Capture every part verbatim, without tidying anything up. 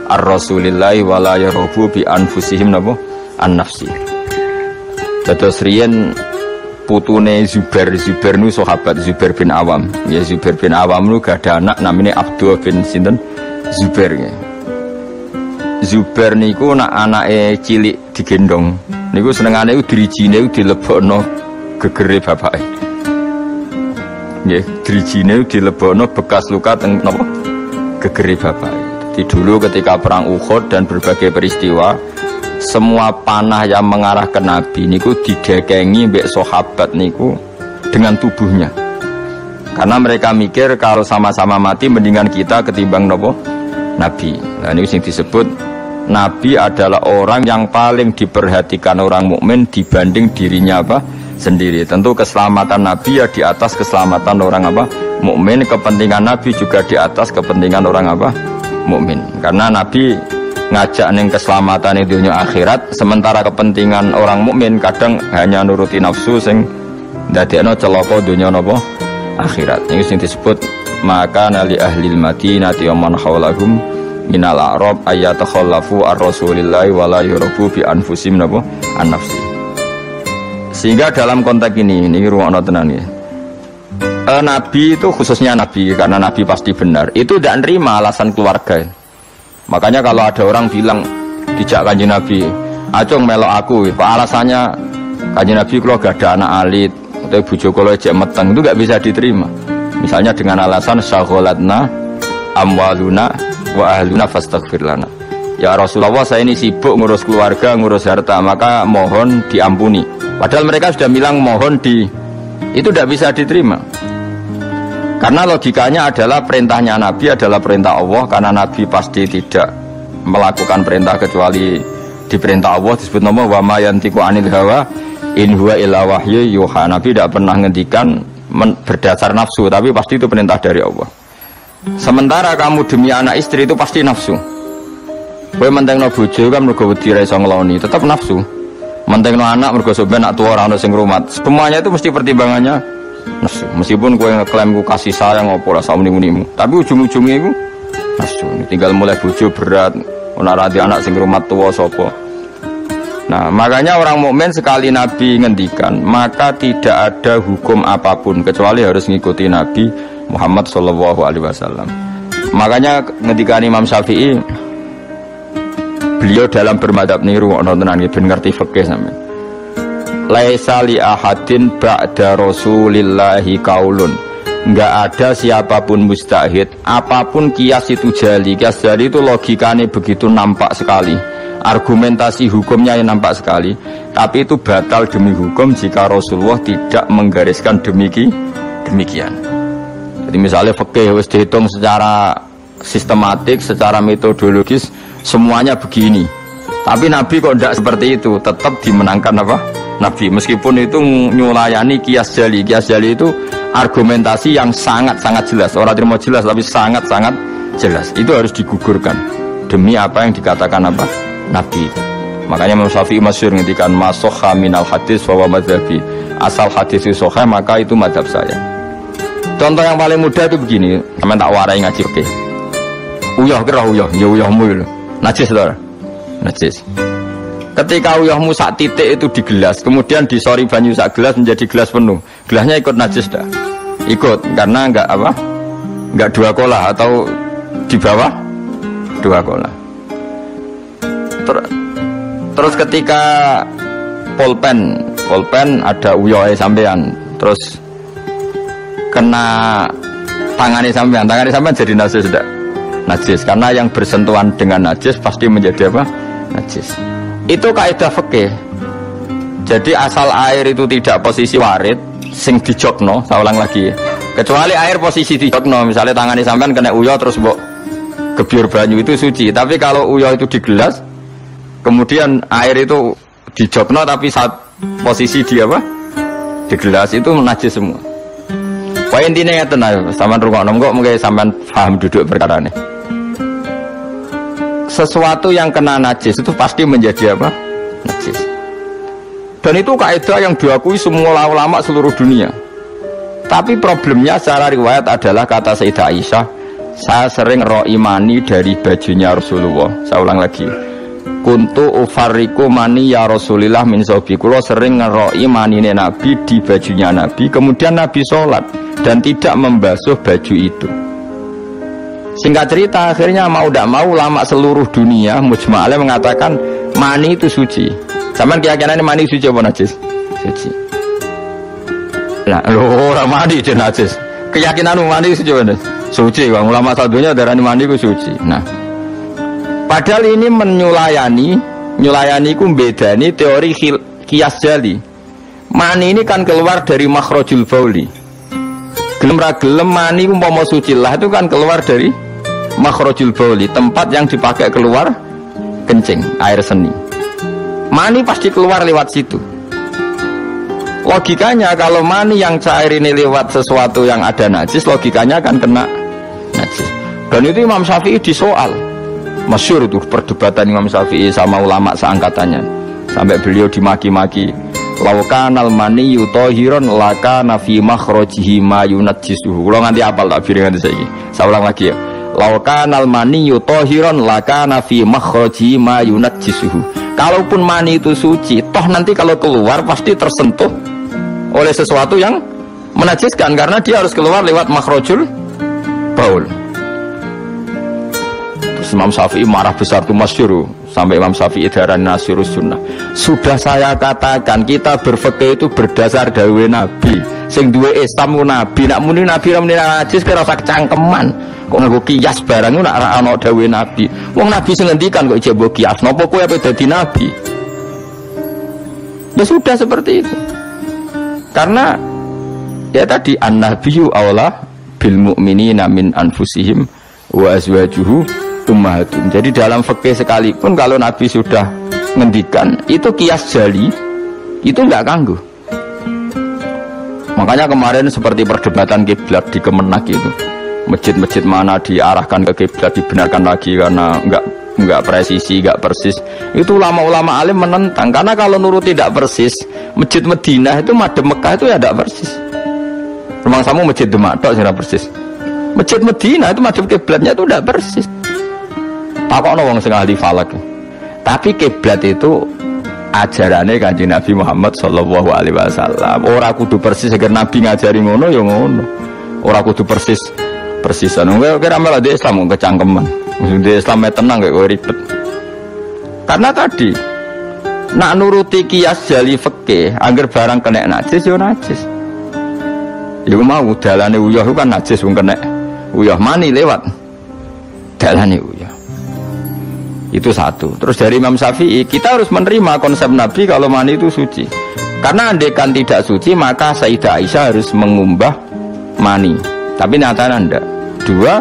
ar-rasulillahi wala yarghabu bi anfusihim napa an-nafsi. Dados riyen putune Zubair, Zubair nu sahabat Zubair bin Awam. Ya Zubair bin Awam nu gak ada anak namanya Abdullah bin sinten Zubair ya. Zubair niku nak anake cilik digendong. Niku senengane iku dirijine dilebokno gegere bapake. Nggih, dirijine dilebokno bekas luka teng napa gegere bapake. Jadi dulu ketika perang Uhud dan berbagai peristiwa, semua panah yang mengarah ke Nabi niku didekengi mbek sahabat niku dengan tubuhnya. Karena mereka mikir kalau sama-sama mati mendingan kita ketimbang nopo Nabi. Nah ini yang disebut Nabi adalah orang yang paling diperhatikan orang mukmin dibanding dirinya apa sendiri. Tentu keselamatan Nabi ya di atas keselamatan orang apa mukmin, kepentingan Nabi juga di atas kepentingan orang apa mukmin. Karena Nabi ngajak ning keselamatan dunia akhirat, sementara kepentingan orang mukmin kadang hanya nuruti nafsu sing ndadekno celaka dunia napa akhirat. Ini sing disebut maka nali ahlil madinati wa man hawlahum minal a'rab ayatakhallafu ar-rasulillahi wa la yurabu bi anfusihim napa an-nafsi. Sehingga dalam konteks ini ini ruangno tenan ya. E, Nabi itu khususnya Nabi karena Nabi pasti benar. Itu tidak nerima alasan keluarga. Makanya kalau ada orang bilang dijak Kanjeng Nabi, acung melok aku, apa alasannya Kanjeng Nabi kalau gak ada anak alit atau bojo kula jek meteng, itu gak bisa diterima. Misalnya dengan alasan syaghalatna amwaluna wa ahluna fastaghfir lana. Ya Rasulullah, saya ini sibuk ngurus keluarga, ngurus harta, maka mohon diampuni. Padahal mereka sudah bilang mohon di, itu tidak bisa diterima. Karena logikanya adalah perintahnya Nabi adalah perintah Allah, karena Nabi pasti tidak melakukan perintah kecuali diperintah Allah. Disebut nama wa ma yantiqu anil hawa in huwa illa wahyu yuha. Nabi tidak pernah ngendikan berdasar nafsu, tapi pasti itu perintah dari Allah. Sementara kamu demi anak istri itu pasti nafsu. Kowe mentengno bojo kan mergo wedi ra iso ngloni, tetap nafsu. Mentengno anak mergo sampe anak tuwa ora ono sing ngrumat. Semuanya itu mesti pertimbangannya nafsu. Meskipun kowe ngeklaim ku kasih sayang apa ora sauni-munimu, tapi ujung-ujungnya iku nafsu. Tinggal mulai bojo berat, ora rati anak sing ngrumat tuwa sapa. Nah, makanya orang mukmin sekali Nabi ngendikan, maka tidak ada hukum apapun kecuali harus ngikuti Nabi Muhammad sallallahu alaihi wasallam. Makanya ngendikan Imam Syafi'i, beliau dalam bermadhab niru ana tenan ben ngerti fikih sampean. Laisa li ahadin ba'da rasulillahi qaulun. Enggak ada siapapun mustahid, apapun kias itu jali. Kias jali itu logikanya begitu nampak sekali. Argumentasi hukumnya yang nampak sekali. Tapi itu batal demi hukum jika Rasulullah tidak menggariskan demiki, demikian. Jadi misalnya fikih wis dihitung secara sistematik, secara metodologis semuanya begini. Tapi Nabi kok tidak seperti itu, tetap dimenangkan apa? Nabi, meskipun itu nyulayani kias jali. Kias jali itu argumentasi yang sangat-sangat jelas. Orang terima jelas tapi sangat-sangat jelas. Itu harus digugurkan demi apa yang dikatakan apa? Nabi. Makanya Imam Syafi'i masyhur ngendikan masokha minal hadis wa madzhabi. Asal hadis itu sahih maka itu madzhab saya. Contoh yang paling mudah itu begini, sampeyan tak warai ngaji fikih. Uyah kira uyah, ya uyahmu lho. Najis lho. Najis. Ketika uyahmu sak titik itu di gelas, kemudian disori banyu sak gelas menjadi gelas penuh, gelasnya ikut najis dah? Ikut, karena enggak apa? Enggak dua kolah atau di bawah dua kolah. Ter terus ketika pulpen, pulpen ada uyohe sampean, terus kena tangannya sampean, tangannya sampean jadi najis dah? Najis, karena yang bersentuhan dengan najis pasti menjadi apa? Najis. Itu kaidah fikih. Jadi asal air itu tidak posisi warid sing dijokno, saya ulang lagi ya. Kecuali air posisi dijokno, misalnya tangannya sampean kena uyah terus mbok gebyur banyu itu suci. Tapi kalau uyah itu di gelas, kemudian air itu dijokno tapi saat posisi di apa? Di gelas itu najis semua. Poin intinya ya tenang, sampean rungokno kok mungkin sampean paham duduk perkara ini. Sesuatu yang kena najis itu pasti menjadi apa? Najis. Dan itu kaidah yang diakui semua ulama seluruh dunia. Tapi problemnya secara riwayat adalah kata Sayyidah Aisyah, saya sering roh imani dari bajunya Rasulullah. Saya ulang lagi, kuntu ufariku mani ya Rasulillah min sobi. Kulo sering ngeroi manine Nabi di bajunya Nabi, kemudian Nabi sholat dan tidak membasuh baju itu. Singkat cerita, akhirnya mau tidak mau ulama seluruh dunia mujma'alnya mengatakan mani itu suci. Sama keyakinan mani suci apa najis? Suci. Nah, lo orang mani itu najis. Keyakinan mani suci apa najis? Suci. Bang ulama satunya darah mani itu suci. Nah, padahal ini menyulayani, nyulayani itu beda. Ini teori kias jali. Mani ini kan keluar dari makhrajul bauli. Gelem ra gelem mani umpama suci lah itu kan keluar dari makhrajul bauli, tempat yang dipakai keluar kencing, air seni. Mani pasti keluar lewat situ. Logikanya kalau mani yang cair ini lewat sesuatu yang ada najis, logikanya akan kena najis. Dan itu Imam Syafi'i disoal. Masyhur itu perdebatan Imam Syafi'i sama ulama seangkatannya. Sampai beliau dimaki-maki. Laukanal mani yutohiron laka nafi makhrajihi ma yunajjisuhu. Kalau nganti apal tak biri nganti saiki. Saya ulang lagi ya. Laukanal mani yutohiron laka nafi makhrajihi ma yunajjisuhu. Kalaupun mani itu suci, toh nanti kalau keluar pasti tersentuh oleh sesuatu yang menajiskan karena dia harus keluar lewat makhrajul baul. Terus Imam Syafi'i marah besar tuh masyhur. Sampai Imam Syafi'i darah Nasirus Sunnah. Sudah saya katakan kita berfikih itu berdasar dawuh Nabi. Sing duwe Islam ku Nabi. Nak muni Nabi ra muni najis kira sak cangkeman. Kok nggo kias barang nak ra ana dawuh Nabi. Wong Nabi sing ngendikan kok jebok kias. Napa kowe ape dadi nabi? Ya sudah seperti itu. Karena ya tadi an-nabiyyu aula bil mu'minina min anfusihim wa azwajuhu ummahatum. Jadi dalam fikih sekalipun kalau Nabi sudah ngendikan itu kias jali, itu enggak ganggu. Makanya kemarin seperti perdebatan kiblat di Kemenak itu, masjid-masjid mana diarahkan ke kiblat dibenarkan lagi karena enggak enggak presisi, enggak persis. Itu ulama-ulama alim menentang karena kalau nurut tidak persis, masjid Madinah itu madhep Mekah itu ya enggak persis. Rumah samu masjid Demak tok sing persis. Masjid Madinah itu madhep kiblatnya itu enggak persis. Takokno wong sing ahli falak. Tapi kiblat itu ajarane Kanjeng Nabi Muhammad sallallahu alaihi wasallam. Ora kudu persis agar Nabi ngajari ngono ya ngono. Ora kudu persis persisan. Kowe kira malah di Islam kecangkeman. Di Islam tenang kayak kowe ribet. Karena tadi nak nuruti kias jali fikih, angger barang kena najis ya najis. Iku mau dalane uyah kan najis wong kena. Uyah mani lewat. Dalane uyah. Itu satu. Terus dari Imam Syafi'i kita harus menerima konsep Nabi kalau mani itu suci. Karena andaikan tidak suci maka Sayyidah Aisyah harus mengumbah mani. Tapi nyatanya enggak. Dua,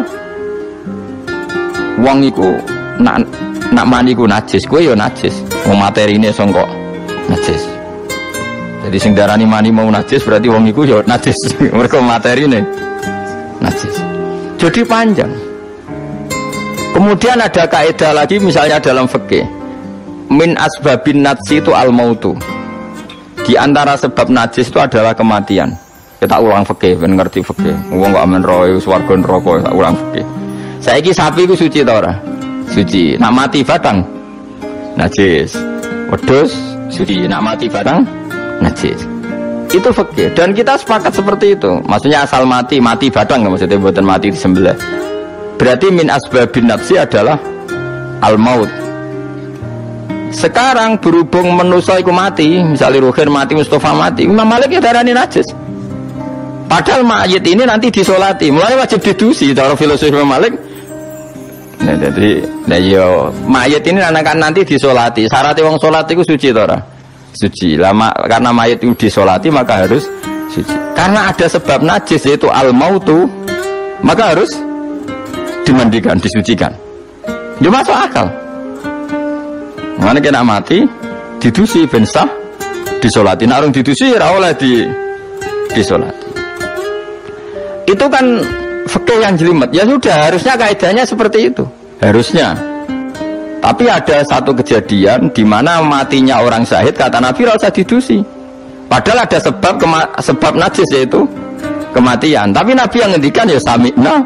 wong iku nak nak mani ku najis, kowe ya najis. Wong materine sangka najis. Jadi sing darani mani mau najis berarti wong iku ya najis. Mergo materine najis. Jadi panjang. Kemudian ada kaidah lagi misalnya dalam fikih. Min asbabin najsi itu al-mautu. Di antara sebab najis itu adalah kematian. Kita ulang fikih, ben ngerti fikih. Wong kok amen roe swarga neraka, tak ulang fikih. Saiki sapi iku suci ta ora? Suci. Nak mati batang najis. Wedhus suci. Nak mati batang najis. Itu fikih dan kita sepakat seperti itu. Maksudnya asal mati, mati batang maksudnya buatan mati disembelih. Berarti min asbabin nafsi adalah al-maut. Sekarang berhubung manusia iku mati, misalnya Ruhin mati, Mustafa mati, Imam Malik ya darani najis. Padahal mayit ini nanti disolati, mulai wajib didusi. Cara filosofi Imam Malik. Nah, jadi, nah yo mayit ini akan nanti disolati. Syarat wong solat itu suci tora, suci. Lama karena mayit itu disolati maka harus suci. Karena ada sebab najis yaitu al-mautu, maka harus dimandikan, disucikan. Dia masuk akal. Mana kena mati, didusi bensah, disolati. Narung didusi, rawoleh di disolati. Itu kan fikih yang jelimet. Ya sudah, harusnya kaidahnya seperti itu. Harusnya. Tapi ada satu kejadian di mana matinya orang syahid kata Nabi rasa didusi. Padahal ada sebab kema sebab najis yaitu kematian. Tapi Nabi yang ngendikan ya sami'na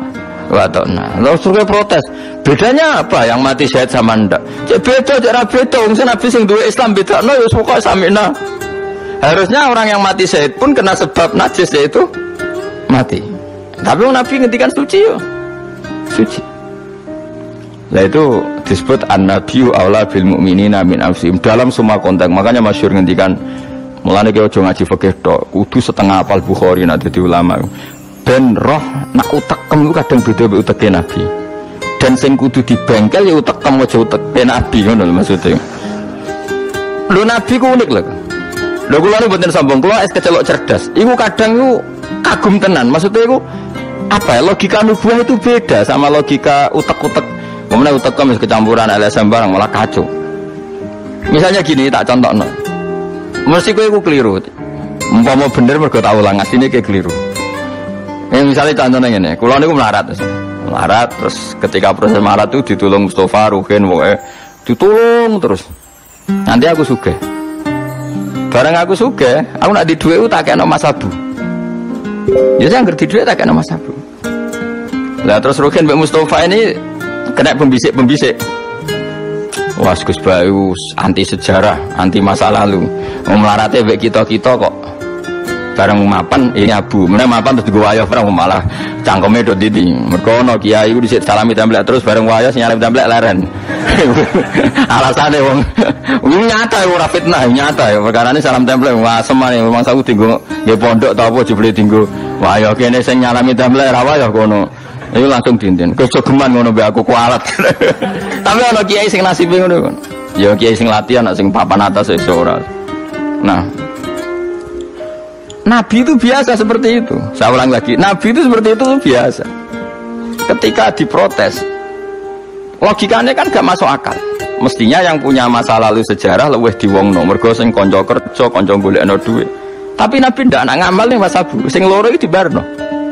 watokna. Lalu suruh protes. Bedanya apa yang mati syahid sama ndak? Cek beda, cek ra beda. Wong Nabi sing duwe Islam bedakno ya pokoke samina. Harusnya orang yang mati syahid pun kena sebab najis yaitu mati. Tapi Nabi ngendikan suci yo. Suci. Lah itu disebut an-nabiyyu aula bil mu'minina min anfusihim dalam semua konteks. Makanya masyhur ngendikan mulane ki aja ngaji fikih tok, kudu setengah hafal Bukhari nek dadi ulama. Ben roh nak utekem ku kadang beda mek uteke Nabi. Dan sing kudu dibengkel ya utekem aja uteke Nabi ngono lho maksudnya. Lho Nabi ku unik lho. Lho kula niku mboten sombong, kula es kecelok cerdas. Iku kadang iku kagum tenan. Maksudnya iku apa ya, logika nubuah itu beda sama logika utek-utek. Kemudian utekem kecampuran L S M barang malah kacau. Misalnya gini tak contohno. Mesti kowe iku keliru. Umpama bener mergo tak ulang asline kayak keliru. Eh misalnya contohnya ngene, kula niku melarat. Melarat terus ketika proses melarat itu ditulung Mustofa, Ruhin, wae ditulung terus. Nanti aku sugih. Bareng aku sugih, aku nak di dhuwit tak kena Mas Abu. Ya saya ngerti dhuwit tak kena Mas Abu. Lah terus Ruhin mbek Mustofa ini kena pembisik-pembisik. Wah, Gus Bayu anti sejarah, anti masa lalu. Melarate mbek kita-kita kok bareng mapan ini Abu. Meneh mapan terus digo wayah bareng malah cangkeme do didi. Mergo ono kiai iku dhisik salami templek terus bareng wayah sinyal templek leren. Alasane wong wong nyata ora fitnah, nyata ya perkarane salam templek asem ae memang saku dienggo nggih pondok ta apa jebule dienggo wayah kene sing nyalami templek ra wayah kono. Ayo langsung dinten. Kejogeman ngono mbek aku kualat. Tapi ana kiai sing nasibe ngono kon. Ya kiai sing latihan sing papan atas iso ora. Nah, Nabi itu biasa seperti itu. Saya ulang lagi, Nabi itu seperti itu biasa. Ketika diprotes, logikanya kan gak masuk akal. Mestinya yang punya masa lalu sejarah luwih diwongno, mergo sing kanca kerja, kanca golekno dhuwit. Tapi Nabi ndak nak ngamal ning Mas Abu, sing loro iki dibarno.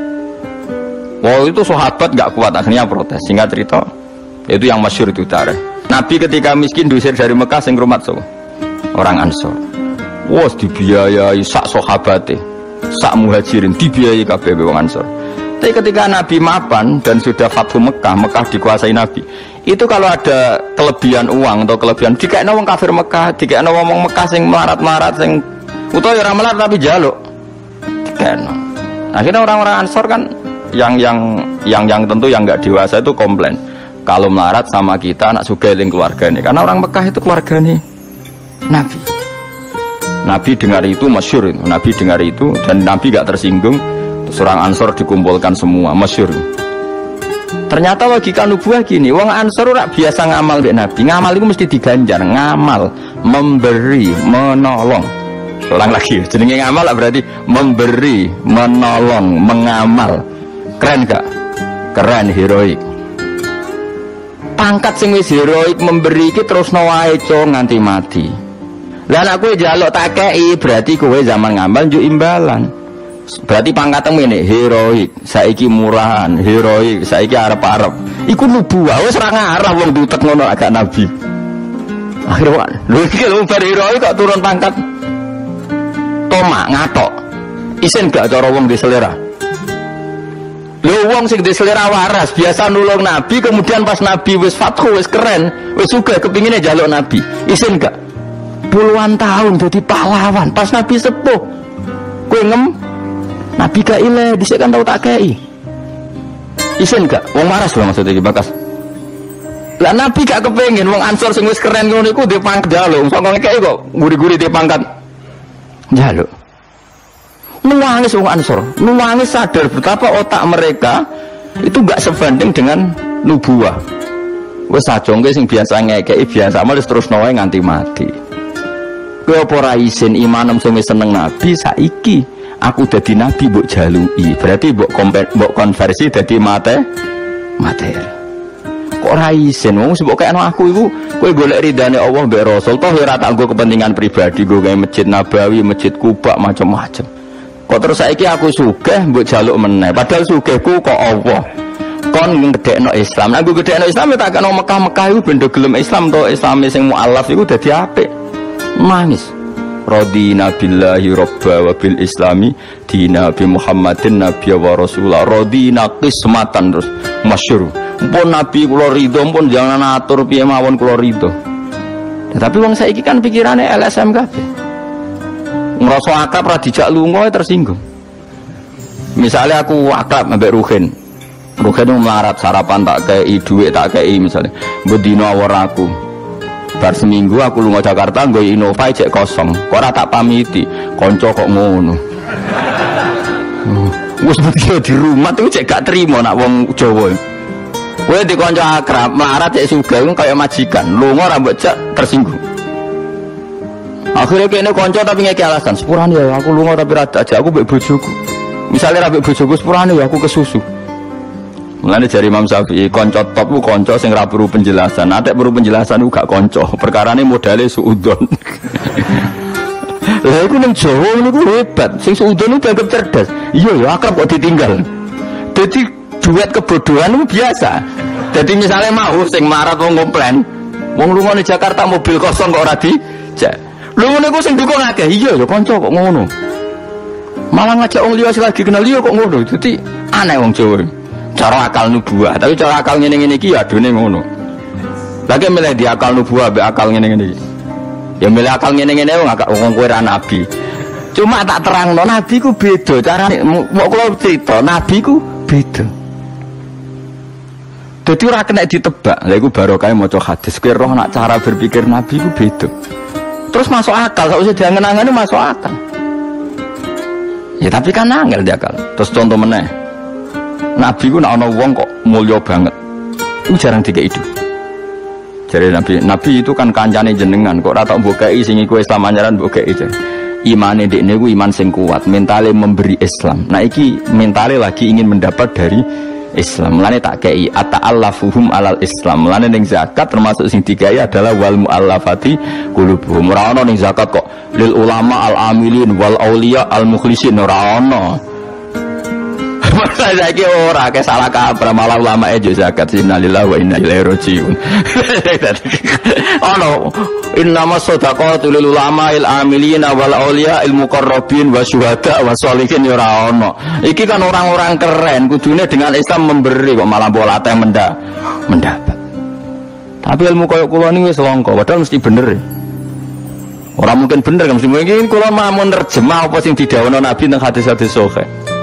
Wah itu sahabat gak kuat akhirnya protes. Singkat cerita, itu yang masyhur itu tarikh. Nabi ketika miskin diusir dari Mekah sing rumat so, orang Ansor. Wah dibiayai sak sahabate, sak muhajirin dibiayai kabeh wong Ansor. Tapi ketika Nabi mapan dan sudah Fathu Mekah, Mekah dikuasai Nabi. Itu kalau ada kelebihan uang atau kelebihan dikekno wong kafir Mekah, dikekno wong Mekah sing melarat-melarat sing utawa ora melarat tapi jaluk. Dikekno. Akhirnya orang-orang Ansor kan yang yang yang yang tentu yang enggak dewasa itu komplain. Kalau melarat sama kita anak sugih ning keluargane. Karena orang Mekah itu keluargane Nabi. Nabi dengar itu masyhur itu. Nabi dengar itu dan Nabi gak tersinggung. Seorang Ansor dikumpulkan semua masyhur. Ternyata logika nubuah gini, wong Ansor ora biasa ngamal mbek Nabi. Ngamal itu mesti diganjar, ngamal, memberi, menolong. Ulang lagi, jenenge ngamal berarti memberi, menolong, mengamal. Keren gak? Keren, heroik. Pangkat sing wis heroik memberi iki terusno wae co nganti mati. Lah nek kowe njaluk tak kei berarti kowe zaman ngamal njuk imbalan. Berarti pangkatmu ini heroik, saiki murahan, heroik, saiki arep-arep. Iku nubuah, wis ora ngarah wong dutek ngono agak Nabi. Akhirnya lho iki lho bar heroik kok turun pangkat. Tomak ngatok. Isin gak cara wong di selera. Lho wong sing di selera waras biasa nulung Nabi, kemudian pas Nabi wis fathu wis keren, wis sugih kepingine njaluk Nabi. Isin gak? Puluhan tahun jadi pahlawan pas Nabi sepuh. Kowe ngem Nabi gak ile, dhisik kan tau tak kei. Isin gak? Wong waras lho maksudnya iki bakas. Lah Nabi gak kepengin wong Ansor sing wis keren ngono iku ndek pangkat njaluk, sok ngekeki kok guri-guri ndek pangkat njaluk. Nuwangis wong Ansor, nuwangis sadar betapa otak mereka itu gak sebanding dengan nubuah. Wis sajongke sing biasa ngekeki biasa malah terus nawae nganti mati. Kowe apa ora isin imanem sing seneng Nabi saiki aku dadi nabi mbok jaluki. Berarti mbok mbok konversi dadi mate materi. Kok ora isin wong mbok kayakno aku iku kowe golek ridane Allah mbek Rasul toh ora tak nggo kepentingan pribadi nggo gawe Masjid Nabawi, Masjid Kuba macam-macam. Kok terus saiki aku sugih mbok jaluk meneh. Padahal sugihku kok Allah. Kon ngedekno Islam. Aku gedekno Islam tak kena Mekah-Mekah iku ben do gelem Islam to Islame sing mualaf iku dadi apik. Nangis. radina billahi robba wa bil islami dina bi Muhammadin nabiyya wa rasulah radina qismatan terus masyhur pun nabi kula ridho pun jangan atur piye mawon kula ridho. Tapi wong saiki kan pikirane L S M kabeh. Ngrasa akrab ra dijak lunga tersinggung. Misalnya aku akrab ambek Ruhin. Ruhin melarat sarapan tak kei duit tak kei misalnya. Bedino awor aku. Bar seminggu aku lunga Jakarta nggo Innova cek kosong. Kok ora tak pamiti, kanca kok ngono. Wis mesti di rumah tuh cek gak trimo nak wong Jawa. Kowe di kanca akrab melarat cek sugih kaya majikan, lunga ora mbok cek tersinggung. Akhirnya kene kanca tapi ngeki alasan, sepurane ya aku lunga tapi rada aja aku mbek bojoku. Misalnya rapi bojoku sepurane ya aku kesusu. Mulane jari Imam Syafi'i kanca top ku kanca sing ra perlu penjelasan. Nek perlu penjelasan ku gak kanca. Perkarane modale suudon. Lah iku ning Jawa niku hebat. Sing suudon ku dianggap cerdas. Iya ya akrab kok ditinggal. Dadi duet kebodohan itu biasa. Jadi misalnya mau sing marat wong komplain, wong lunga ning Jakarta mobil kosong kok ora dijak. Lho ngene ku sing dukung akeh. Iya ya kanca kok ngono. Malah ngajak wong liya lagi kenal liya kok ngono. Dadi aneh wong Jawa. Cara akal nubuah, tapi cara akal ngene-ngene iki ya adone ngono. Lagi milih di akal nubuah mbek akal ngene-ngene iki. Ya milih akal ngene-ngene wong agak wong kowe ra nabi. Cuma tak terangno nabi ku beda carane. Kok kula cerita nabi ku beda. Dadi ora kena ditebak. Lha iku barokah maca hadis. Kowe roh nak cara berpikir nabi ku beda. Terus masuk akal, sak usah diangen-angene masuk akal. Ya tapi kan angel dia akal. Terus contoh meneh. Nabi ku nak ana wong kok mulya banget. Iku jarang dikeki itu. Jadi Nabi, Nabi itu kan kancane jenengan kok ora tak mbokeki sing iku Islam anyaran mbokeki. Imane dekne ku iman sing kuat, mentale memberi Islam. Nah iki mentale lagi ingin mendapat dari Islam. Mulane tak kei ata'allafuhum alal Islam. Mulane ning zakat termasuk sing dikai adalah wal muallafati qulubuhum. Ora ana ning zakat kok lil ulama al amilin wal auliya al mukhlisin ora ana. Saiki ora ke salah kaprah malah ulama e jo zakat innalillahi wa inna ilaihi rajiun. Ono innamas shadaqatu lil ulama il amilin wal auliya il muqarrabin wa syuhada wa sholihin ora ono. Iki kan orang-orang keren kudune dengan Islam memberi kok malah bola teh mendak mendapat. Tapi ilmu koyo kula niku wis langka padahal mesti bener. Ora mungkin bener kan mesti mungkin kula mamun nerjemah apa sing didhawuhna Nabi teng hadis-hadis sahih.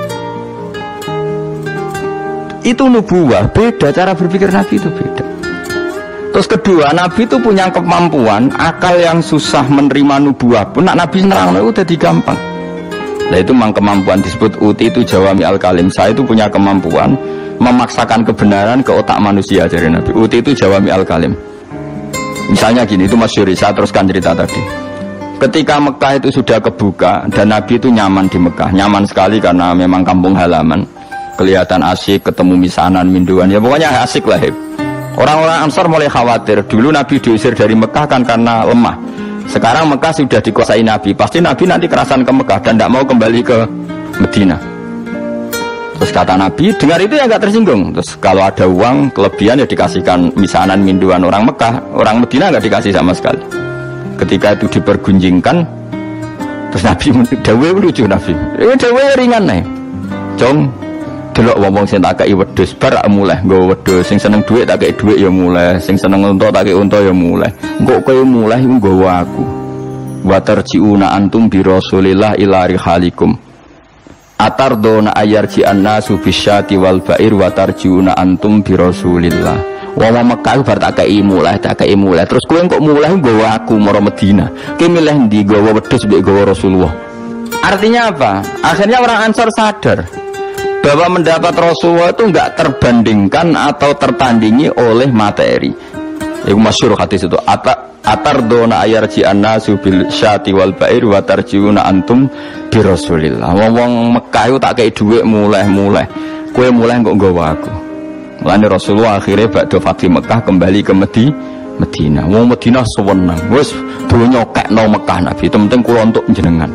Itu nubuah, beda cara berpikir Nabi itu beda. Terus kedua, Nabi itu punya kemampuan akal yang susah menerima nubuah pun nak Nabi nerangno itu udah gampang. Nah itu memang kemampuan disebut uti itu jawami al kalim. Saya itu punya kemampuan memaksakan kebenaran ke otak manusia dari Nabi. Uti itu jawami al kalim. Misalnya gini, itu masyhur, saya teruskan cerita tadi. Ketika Mekah itu sudah kebuka dan Nabi itu nyaman di Mekah, nyaman sekali karena memang kampung halaman. Kelihatan asik, ketemu misanan, minduan, ya pokoknya asik lah. Orang-orang Ansar mulai khawatir. Dulu Nabi diusir dari Mekah kan karena lemah. Sekarang Mekah sudah dikuasai Nabi. Pasti Nabi nanti kerasan ke Mekah dan tidak mau kembali ke Medina. Terus kata Nabi, dengar itu ya nggak tersinggung. Terus kalau ada uang kelebihan ya dikasihkan misanan, minduan. Orang Mekah, orang Medina nggak dikasih sama sekali. Ketika itu dipergunjingkan, terus Nabi dawe lucu Nabi. Eh dawe ringan nih, Jong. Delok wong sing tak kei wedhus bar mulai nggo wedhus, sing seneng dhuwit tak kei dhuwit ya mulai, sing seneng unta tak kei unta ya mulai. Engko kowe mulai iku nggawa aku. Wa tarjiuna antum bi Rasulillah ila rihalikum. Atardona ayarji annasu bisyati wal ba'ir wa tarjiuna antum bi Rasulillah. Wong Mekah bar tak kei mulai, tak kei mulai. Terus kowe kok mulai nggawa aku marang Madinah. Kowe milih ndi nggawa wedhus mbek nggawa Rasulullah. Artinya apa? Akhirnya orang Ansar sadar bahwa mendapat Rasulullah itu enggak terbandingkan atau tertandingi oleh materi. Itu masyhur hadis itu. Atardona ayarji annasu bil syati wal ba'ir wa tarjiuna antum bi Rasulillah. Wong Mekah itu tak kei dhuwit mulai-mulai. Kowe mulai kok nggawa aku. Mulane Rasulullah akhirnya badhe Fatih Mekah kembali ke Medi, Medina. Wong Medina sewenang. Wis donya kekno Mekah Nabi. Penting kula untuk jenengan.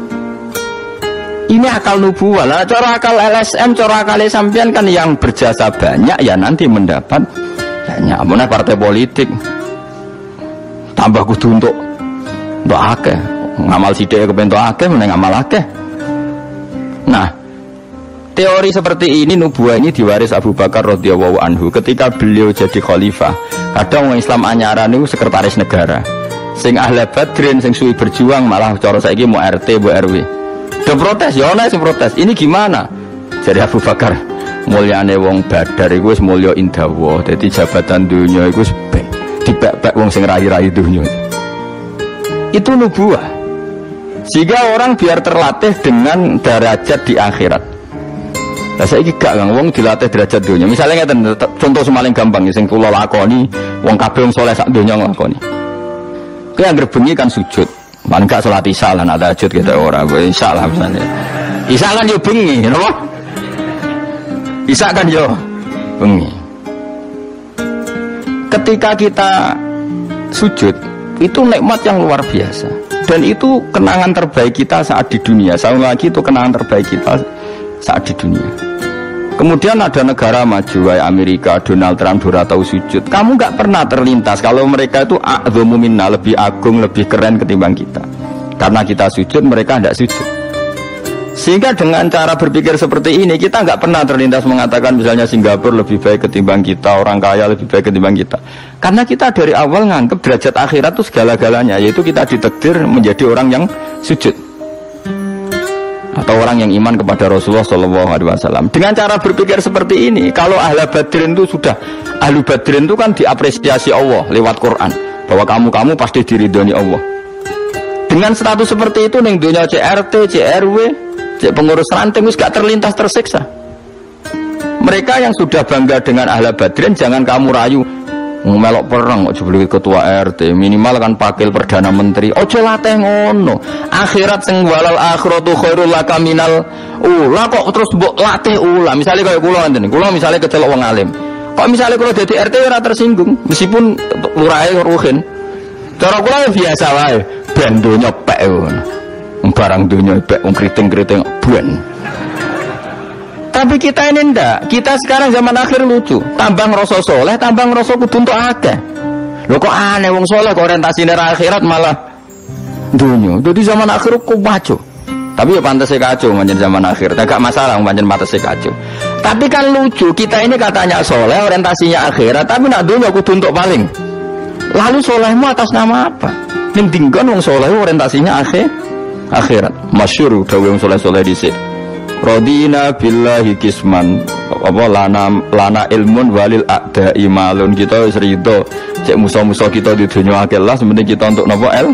Ini akal nubuwah lah, cara akal L S M, cara akal sampean kan yang berjasa banyak ya nanti mendapat banyak. Amunah partai politik tambah kudu untuk untuk akeh. Ngamal sithik kepen akeh meneng ngamal akeh. Nah, teori seperti ini nubuah ini diwaris Abu Bakar radhiyallahu anhu ketika beliau jadi khalifah. Kadang orang Islam anyaran itu sekretaris negara. Sing ahli badrin sing suwi berjuang malah cara saiki mau R T, mau R W. Do protes, ya ana sing protes. Ini gimana? Jadi Abu Bakar, mulyane wong Badar iku wis mulya indawa. Dadi jabatan dunya iku wis ben dipek-pek wong sing rai-rai dunya. Itu nubuah. Sehingga orang biar terlatih dengan derajat di akhirat. Lah saiki gak Kang wong dilatih derajat dunya. Misalnya ngeten contoh semaling gampang sing kula lakoni, wong kabeh wong saleh sak donya nglakoni. Kowe anggere bengi kan sujud. Man gak salat isya lan ada tahajud kita ora, isya lah misalnya. Isya kan yo bengi, napa? Isya kan yo bengi. Ketika kita sujud, itu nikmat yang luar biasa. Dan itu kenangan terbaik kita saat di dunia. Sekali lagi itu kenangan terbaik kita saat di dunia. Kemudian ada negara maju kayak Amerika, Donald Trump dua tahu sujud. Kamu nggak pernah terlintas kalau mereka itu a'dhamu minna, lebih agung, lebih keren ketimbang kita. Karena kita sujud, mereka tidak sujud. Sehingga dengan cara berpikir seperti ini, kita nggak pernah terlintas mengatakan misalnya Singapura lebih baik ketimbang kita, orang kaya lebih baik ketimbang kita. Karena kita dari awal nganggap derajat akhirat itu segala-galanya, yaitu kita ditakdir menjadi orang yang sujud. Atau orang yang iman kepada Rasulullah shallallahu alaihi wasallam. Dengan cara berpikir seperti ini, kalau ahli badrin itu sudah ahli badrin itu kan diapresiasi Allah lewat Quran bahwa kamu-kamu pasti diridhoni Allah. Dengan status seperti itu ning dunia C R T, C R W, C pengurus ranting wis gak terlintas tersiksa. Mereka yang sudah bangga dengan ahli badrin jangan kamu rayu. Melok perang ojo beli ketua R T minimal kan pakil perdana menteri ojo latih ngono akhirat sing walal akhiratu khairul laka minal ula kok terus mbok latih ula misalnya kayak kula ngene kula misalnya kecelok wong alim kok misalnya kula dadi R T ora tersinggung meskipun lurahe ruhin cara kula biasa wae ben donya pek ngono barang donya pek wong kriting-kriting ben. Tapi kita ini ndak, kita sekarang zaman akhir lucu. Tambang rasa soleh, tambang rasa kudu untuk akeh. Lho kok aneh wong soleh kok orientasine akhirat malah dunia. Jadi zaman akhir kok maco. Tapi ya pantas kacau manjen zaman akhir. Enggak masalah manjen pantas kacau. Tapi kan lucu, kita ini katanya soleh, orientasinya akhirat, tapi nak dunia kudu untuk paling. Lalu solehmu atas nama apa? Ning dinggon wong soleh orientasinya akhir akhirat. Masyhur dawuh wong soleh-soleh dhisik. Radina billahi kisman apa lana lana ilmun walil a'da imalun kita wis rido cek musuh-musuh kita di dunia akhirat lah sebenarnya kita untuk nopo el.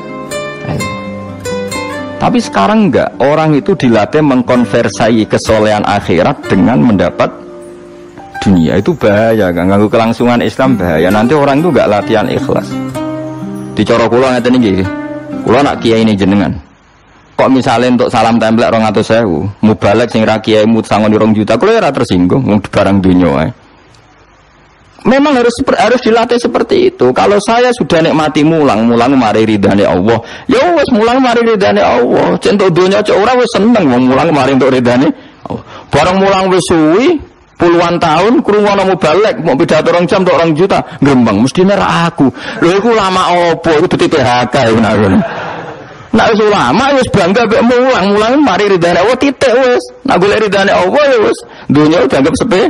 Tapi sekarang enggak, orang itu dilatih mengkonversai kesolehan akhirat dengan mendapat dunia. Itu bahaya kan, ganggu kelangsungan Islam bahaya. Nanti orang itu enggak latihan ikhlas. Dicara kula ngeten iki. Kula nak kiai ini jenengan. Kok misalnya untuk salam template rong atus sewu, mubalek sing ra kiai mut sangon rong juta, kalau ora tersinggung, wong barang dunia. Eh. Memang harus harus dilatih seperti itu. Kalau saya sudah nikmati mulang, mulang mari ridane Allah. Ya wis mulang mari ridane Allah. Centok dunia cek ora wis seneng wong mulang mari untuk ridane Allah. Barang mulang wis suwi puluhan tahun krungono mubalek mau pidato rong jam tok rong juta, grembang mestine ra aku. Lho iku lama opo? Iku dadi P H K ngono. Nak wis ulama wis bangga mek mulang, mulang mari ridane Allah titik wis. Nak golek ridane Allah ya wis dunya dianggap sepele.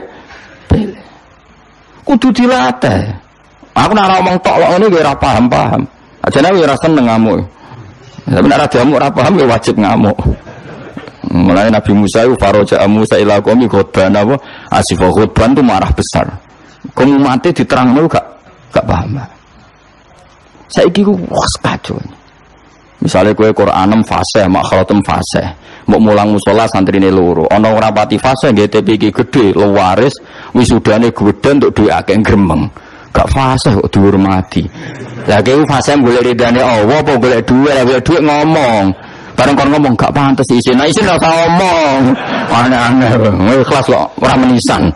Kudu dilatih. Aku nak ngomong tok kok ngene ora paham-paham. Ajane ora seneng ngamuk. Tapi nek ora diamuk ora paham ya wajib ngamuk. Mulai Nabi Musa itu faroja Musa ila qaumi khutban apa asifah khutban itu marah besar. Kamu mati diterangno gak gak paham. Saiki ku wis kacau. Misalnya kue Quranem fase, makhratem fase, mau mulang musola santrine loro, ono ora pati fase, G T P iki gede, lewaris, wisudane gede untuk duit akeh gremeng, gak fase kok dihormati. Lah kue fase boleh ridane Allah, apa boleh duit, boleh duit ngomong, bareng kon ngomong gak pantes isin, nah isin ora usah ngomong, aneh-aneh, ikhlas kok ora menisan.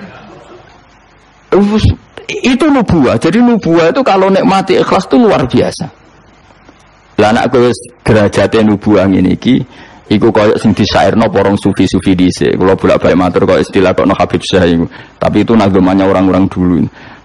Itu nubuah, jadi nubuah itu kalau nikmati ikhlas itu luar biasa. Lah anak kowe derajate nubuah ngene iki iku koyo sing disairno porong sufi-sufi dhisik. Kula bolak-balik matur koyo istilah kok no Habib Syekh iku. Tapi itu nagamanya orang-orang dulu.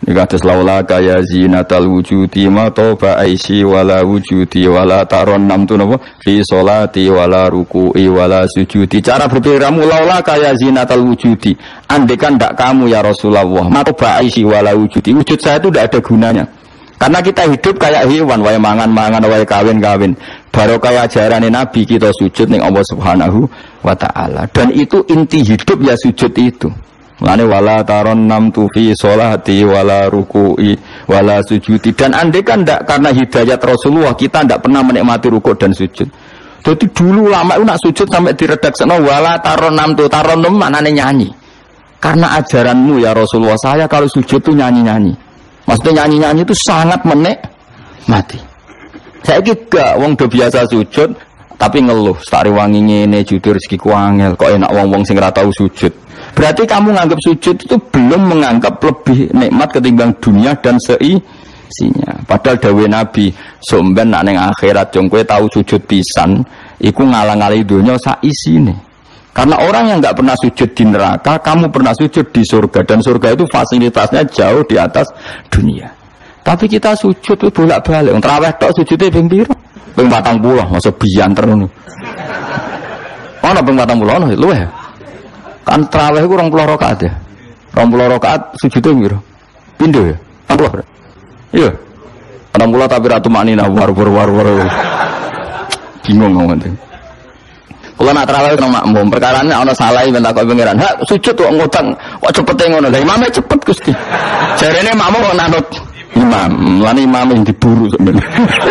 Ini kados laula kaya zinatal wujudi ma toba aisi wala wujudi wala taron nam tu napa fi sholati wala ruku'i wala sujudi. Cara berpikirmu laula kaya zinatal wujudi. Andaikan ndak kamu ya Rasulullah, ma toba aisi wala wujudi. Wujud saya itu ndak ada gunanya. Karena kita hidup kayak hewan, wae mangan-mangan, wae kawin-kawin. Baru kayak ajaran Nabi kita sujud ning Allah Subhanahu wa taala. Dan itu inti hidup ya sujud itu. Lane wala taron nam tu fi sholati wala ruku'i wala sujudi. Dan andai kan ndak karena hidayat Rasulullah kita ndak pernah menikmati rukuk dan sujud. Jadi dulu lama itu nak sujud sampai diredaksana wala taron nam tu taron nam maknane nyanyi. Karena ajaranmu ya Rasulullah saya kalau sujud tuh nyanyi-nyanyi. Maksudnya nyanyi-nyanyi itu sangat menikmati. Saya kira wong do biasa sujud tapi ngeluh, stari wangi ngene jujur rezekiku angel, kok enak wong-wong sing ora tau sujud. Berarti kamu menganggap sujud itu belum menganggap lebih nikmat ketimbang dunia dan seisinya. Padahal dawuh Nabi, somben nak ning akhirat jong kowe tau sujud pisan, iku ngalang-alangi dunya sak isine. Karena orang yang enggak pernah sujud di neraka, kamu pernah sujud di surga dan surga itu fasilitasnya jauh di atas dunia. Tapi kita sujud itu bolak-balik. Wong traweh tok sujude ping pira? Ping patang puluh, masa biyanter ngono. Ono ping patang puluh ono luwih. Kan traweh iku rong puluh rakaat ya. rong puluh rakaat sujude piro? Pindho ya? enam puluh. Iya. enam puluh tapi ratu maknina war-war-war. Bingung ngomong. Kula nak traweh nang makmum, perkarane ana salah ben takok pengiran. Hak sujud kok ngutang, kok cepete ngono. Lah imame cepet Gusti. Jarene makmum kok nanut imam, lan imam yang diburu sebenarnya.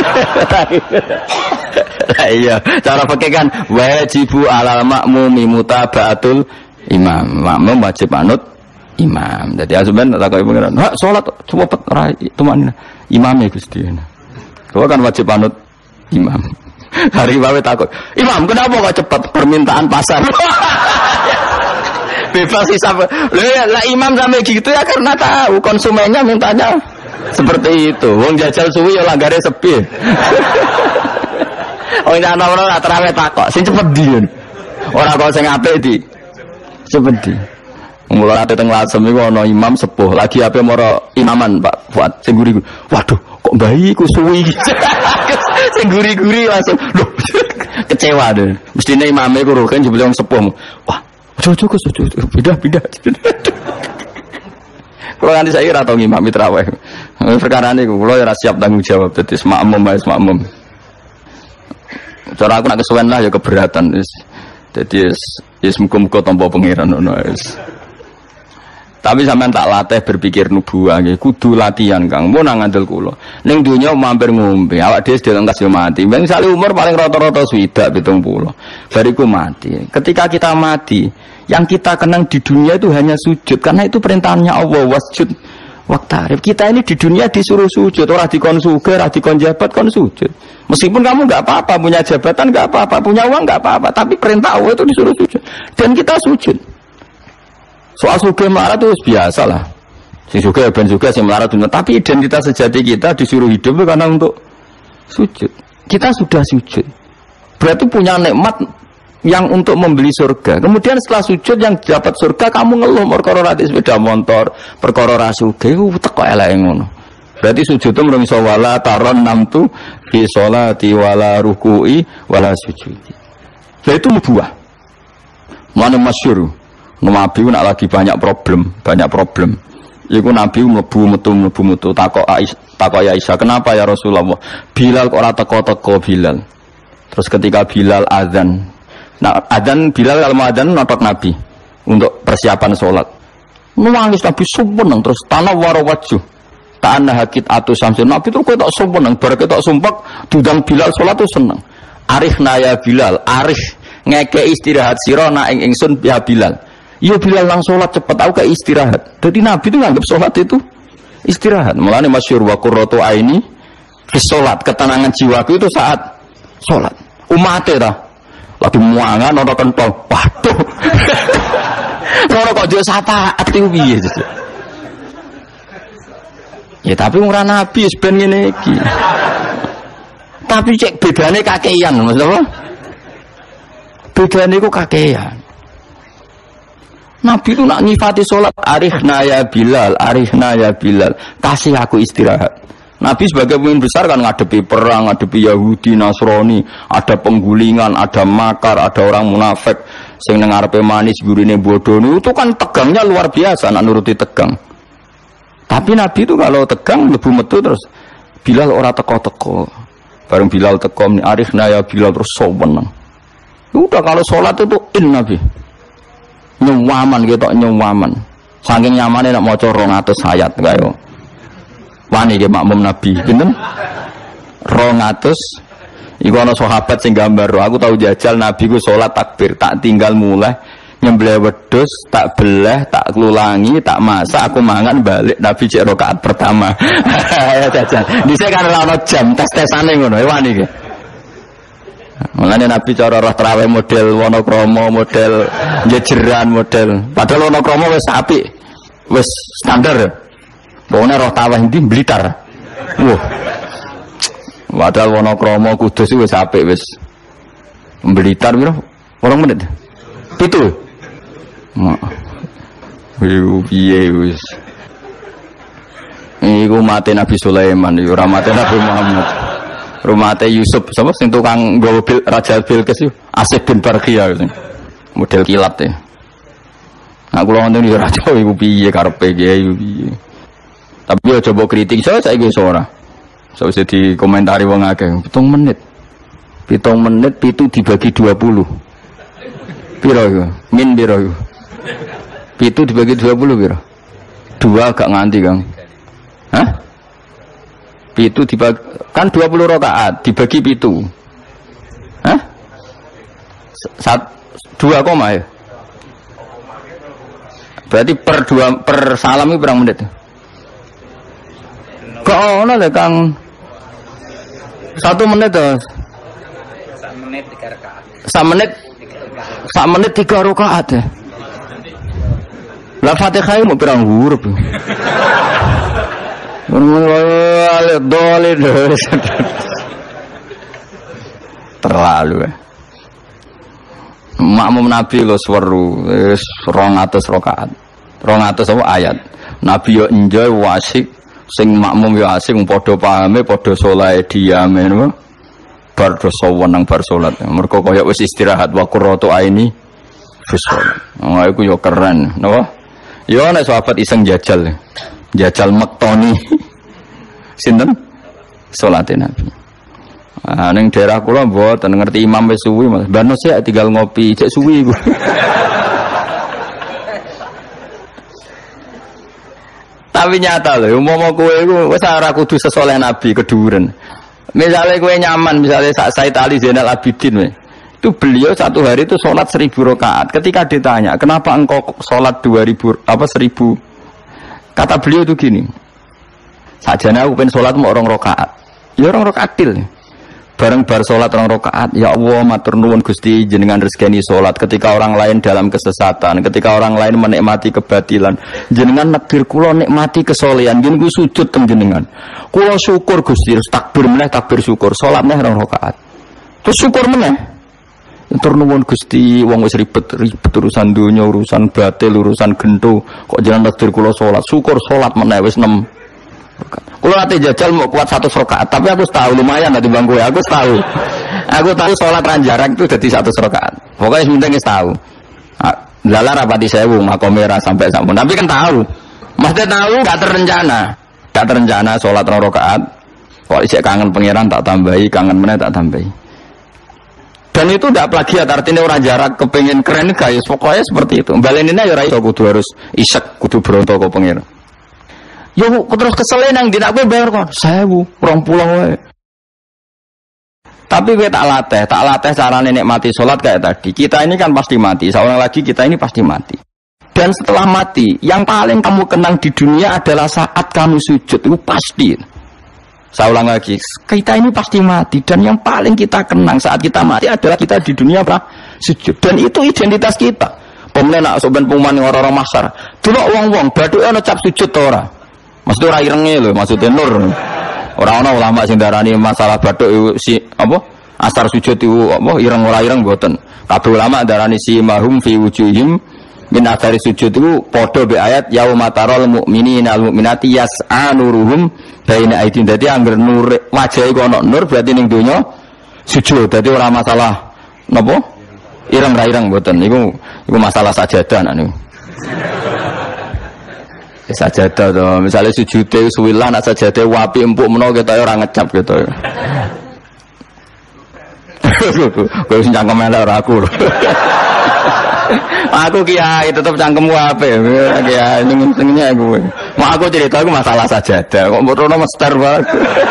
Iya, cara pakai kan wajibu alal makmumi mutaba'atul imam. Makmum wajib anut imam. Jadi azuban tak kau pengiran. Hak salat cepet rai teman imame Gusti. Kau kan wajib anut imam. Hari bawe takut. Imam, kenapa kok cepat permintaan pasar? Bebas hisab. Lah imam sampai gitu ya karena tahu konsumennya mintanya seperti itu. Wong jajal suwi ya langgare sepi. Oh ini ana ora terawih takok, sing cepet diun. Ora kok sing apik di. Cepet di. Mula ate teng Lasem iku ana imam sepuh, lagi ape mara imaman Pak Fuad sing guri. Waduh, kok bayi ku suwi. Sing guri-guri langsung lho kecewa deh. Mestine imame ku roken jebule wong sepuh. Wah, ojo-ojo Gus, ojo. Pindah-pindah. Kalau nanti saya ora tau ngimam traweh. Perkara niku kula ora siap tanggung jawab dadi makmum wae makmum. Cara aku nak kesuwen lah ya keberatan wis. Dadi wis muga-muga tampa pangeran ngono wis. Tapi sampean tak latih berpikir nubuwah nggih, kudu latihan Kang. Mun nang ngandel kula. Ning donya mampir ngombe, awak dhewe sedhe engkas yo mati. Wong sale umur paling rata-rata swidak pitung puluh. Bariku mati. Ketika kita mati, yang kita kenang di dunia itu hanya sujud karena itu perintahnya Allah wasjud waqtarib. Kita ini di dunia disuruh sujud, ora dikon sugih, ora dikon jabat kon sujud. Meskipun kamu enggak apa-apa, punya jabatan enggak apa-apa, punya uang enggak apa-apa, tapi perintah Allah itu disuruh sujud. Dan kita sujud. Soal sugih melarat itu biasa lah. Si sugih ben sugih si melarat dunia. Tapi identitas sejati kita disuruh hidup itu karena untuk sujud. Kita sudah sujud. Berarti punya nikmat yang untuk membeli surga. Kemudian setelah sujud yang dapat surga kamu ngeluh perkara ra sepeda motor, perkara ra sugih ku teko eleke ngono. Berarti sujud itu mrung iso wala taron namtu fi sholati wala ruku'i wala sujudi. Lah itu nubuwah. Mana masyhur. Nabi nak lagi banyak problem, banyak problem. Iku Nabi mlebu metu mlebu metu takok Aisyah, takok Aisyah, "Kenapa ya Rasulullah? Bilal kok ora teko-teko Bilal?" Terus ketika Bilal azan. Nah, azan Bilal kalau mau azan notok Nabi untuk persiapan salat. Nangis Nabi sumpeng terus tanah waro wajhu. Ta'anna hakit atu samsun. Nabi terus kok tak sumpeng bar ketok sumpek dudang Bilal salat tuh seneng. Arifna ya Bilal, arif ngeke istirahat sira nak ing ingsun ya Bilal. Iya Bilal lang sholat cepat, aku kayak istirahat. Jadi Nabi itu nganggap sholat itu istirahat. Mulane masyhur wa qurratu aini fi sholat, ketenangan jiwaku itu saat sholat. Umate ta lagi muangan ana kentol. Waduh. Ora kok yo sapa ati piye. Ya tapi ora Nabi wis ben ngene iki. Tapi cek bedane kakean, Mas apa? Bedane iku kakean. Nabi itu nak nyifati sholat, arihna ya Bilal, arihna ya Bilal, kasih aku istirahat. Nabi sebagai pemimpin besar kan ngadepi perang, ngadepi Yahudi, Nasrani, ada penggulingan, ada makar, ada orang munafik, sing nang arepe manis gurine bodoh, itu kan tegangnya luar biasa, nak nuruti tegang. Tapi Nabi itu kalau tegang lebu metu terus Bilal ora teko-teko. Bareng Bilal teko, arihna ya Bilal terus soweneng. Udah kalau sholat itu in Nabi. Nyawaman gitu, nyawaman. Saking nyamannya nak maca rong atus ayat kaya. Wani ge makmum Nabi, pinten? rong atus. Iku ana sahabat sing gambar, aku tahu jajal Nabi ku salat takbir, tak tinggal mulai nyembelih wedhus, tak belah, tak klulangi, tak masak, aku mangan balik Nabi cek rakaat pertama. Ya jajal. Dhisik kan ora ana jam tes-tesane ngono, wani ge. Mulane Nabi cara roh traweh model Wonokromo, model jejeran, model. Padahal Wonokromo wis apik. Wis standar. Pokoknya roh traweh ndi Blitar. Wah. Padahal Wonokromo Kudus wis apik wis. Blitar piro? Orang menit. Pitu. Mak. Iku piye wis. Iku mate Nabi Sulaiman, ora mate Nabi Muhammad. Rumahnya Yusuf, sama sing tukang nggawa bil Raja Bilqis itu Asif bin Barqiyah model kilat ya. Nah kula ngoten iki ora tau iku piye karepe iki piye. Tapi yo coba kritik saya saiki wis ora. Sawise dikomentari wong akeh, pitung menit. pitung menit pitu dibagi dua puluh. Piro iku? Min piro iku? Pitu dibagi dua puluh piro? Dua gak nganti, Kang. Hah? Pitu dibagi kan dua puluh rakaat dibagi pitu. Hah? Sat, dua koma ya? Berarti per dua per salam itu berapa menit? Kok ono le Kang? Satu menit tuh. Satu menit tiga rakaat. Satu menit. Satu menit tiga rakaat ya. Lah Fatihah mau pirang huruf. Terlalu ya. Makmum Nabi lo seru, rong atus rakaat, rong atus apa ayat. Nabi yo enjoy wasik, sing makmum yo asik, podo pahame, podo soleh diame, no. Bar dosawan nang bar solat. Mereka kaya wis istirahat, wakurrotu aini, fisol. Oh, aku yo keren, no. Yo nek sahabat iseng jajal, jajal mektoni. Sinten salate Nabi. Ah ning daerah kula mboten ngerti imam wis suwi Mas. Bano sik tinggal ngopi cek suwi iku. Tapi nyata lho, umpama kowe iku wis ora kudu sesoleh Nabi keduren. Misalnya kowe nyaman, misalnya Sak Said Ali Zainal Abidin we. Itu beliau satu hari itu sholat seribu rakaat. Ketika ditanya, kenapa engkau sholat dua ribu apa seribu? Kata beliau itu gini. Sajane aku pengen sholat mau orang rakaat. Ya orang rakaat til. Bareng bar sholat orang rakaat. Ya Allah matur nuwun Gusti jenengan rezekani sholat. Ketika orang lain dalam kesesatan, ketika orang lain menikmati kebatilan, jenengan nekdir kula nikmati kesolehan. Jenengan ku sujud teng jenengan. Kula syukur Gusti, takbir meneh takbir syukur. Sholat meneh orang rakaat. Terus syukur meneh. Tur nuwun Gusti wong wis ribet-ribet urusan dunya, urusan batil, urusan gento. Kok jenengan nekdir kula sholat. Syukur sholat meneh wis enam. Kalau nanti jajal mau kuat satu rakaat, tapi aku tahu lumayan nanti bangku ya, aku tahu. Aku tahu sholat ranjarang itu jadi satu rakaat. Pokoknya sementing tahu. Lala rapati sewu, makomera sampai sampun. Tapi kan tahu, maksudnya tahu gak terencana, gak terencana sholat rakaat. Kalau isek kangen pangeran tak tambahi, kangen meneh tak tambahi. Dan itu tidak plagiat, artinya orang jarak kepengen keren guys. Pokoknya seperti itu. Baleninnya ya rai, kudu harus isek, kudu berontok ke pangeran. Yo terus kesel nang dina kowe bayar kon seribu rong puluh wae. Tapi kowe tak latih, tak latih carane nikmati salat kayak tadi. Kita ini kan pasti mati, seorang lagi kita ini pasti mati. Dan setelah mati, yang paling kamu kenang di dunia adalah saat kamu sujud, itu pasti. Saya ulang lagi, kita ini pasti mati dan yang paling kita kenang saat kita mati adalah kita di dunia apa? Sujud. Dan itu identitas kita. Pemen nak soben pengumuman orang-orang masar. Delok wong-wong bathuke ana cap sujud ta ora? Maksudnya ora irenge lho, maksudnya nur. Ora ana ulama sing darani masalah bathuk si apa? Asar sujud itu apa ireng ora ireng mboten. Kabeh ulama darani si mahum fi wujuhim min athari sujud itu padha be ayat yauma taral mu'minina al mu'minati yas'a nuruhum baina aidin. Dadi angger nur wajahe kok ana nur berarti ning donya sujud. Dadi ora masalah napa? Ireng ra ireng mboten. Iku iku masalah sajadah nak niku. Sajadah to, misale sujude suwilah nak sajadah wapi empuk menawa ketok ora ngecap gitu. Kowe sing cangkem elek ora aku. Aku kiai tetep cangkemmu ape. Kiai senengnya aku. Mau aku cerita aku masalah sajadah. Kok mbok mester banget.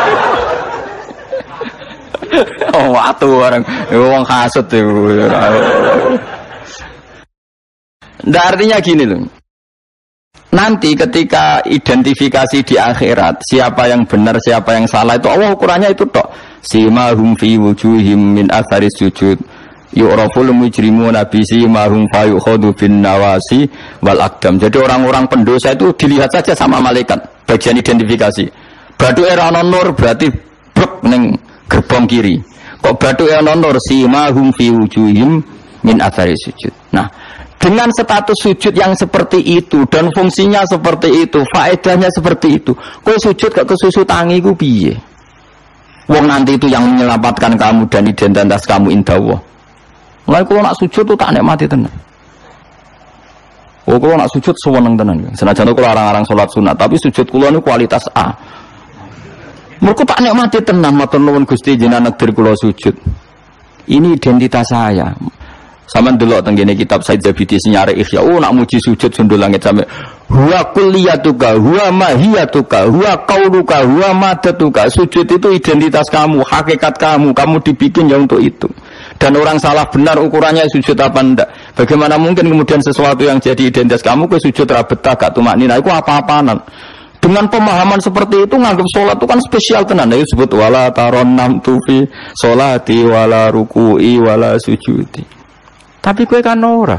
Oh, watu orang wong hasud itu. Ndak artinya gini loh. Nanti ketika identifikasi di akhirat siapa yang benar siapa yang salah itu Allah ukurannya itu tok. Simahum fi wujuhim min athari sujud yu'raful mujrimuna bi simahum fa yukhadu bin nawasi wal aqdam. Jadi orang-orang pendosa itu dilihat saja sama malaikat bagian identifikasi. Batu era ana nur berarti brek ning gerbong kiri. Kok batu ana nur simahum fi wujuhim min athari sujud. Nah, dengan status sujud yang seperti itu dan fungsinya seperti itu, faedahnya seperti itu. Kowe sujud gak kesusu tangi ku piye? Wong nanti itu yang menyelamatkan kamu dan identitas kamu indah Allah. Mulai kalau nak sujud tuh tak nikmati tenan. Oh kalau nak sujud sewenang tenan. Senajan kalau orang-orang sholat sunat, tapi sujud kula ini kualitas A. Mereka tak nikmati tenan. Matur nuwun Gusti jenengan negdir kula sujud. Ini identitas saya. Sama delok tenggene kitab Said Zabidi senyare Ihya. Oh nak muji sujud sundul langit sampai huwa kulliyatuka, huwa mahiyatuka, huwa qauluka, huwa madatuka. Sujud itu identitas kamu, hakikat kamu. Kamu dibikin ya untuk itu. Dan orang salah benar ukurannya sujud apa ndak. Bagaimana mungkin kemudian sesuatu yang jadi identitas kamu ke sujud ra betah gak tumaknina iku apa-apaanan. Dengan pemahaman seperti itu nganggap sholat itu kan spesial tenan. Ya disebut wala taron nam tufi sholati wala ruku'i wala sujudi. Tapi kowe kan ora.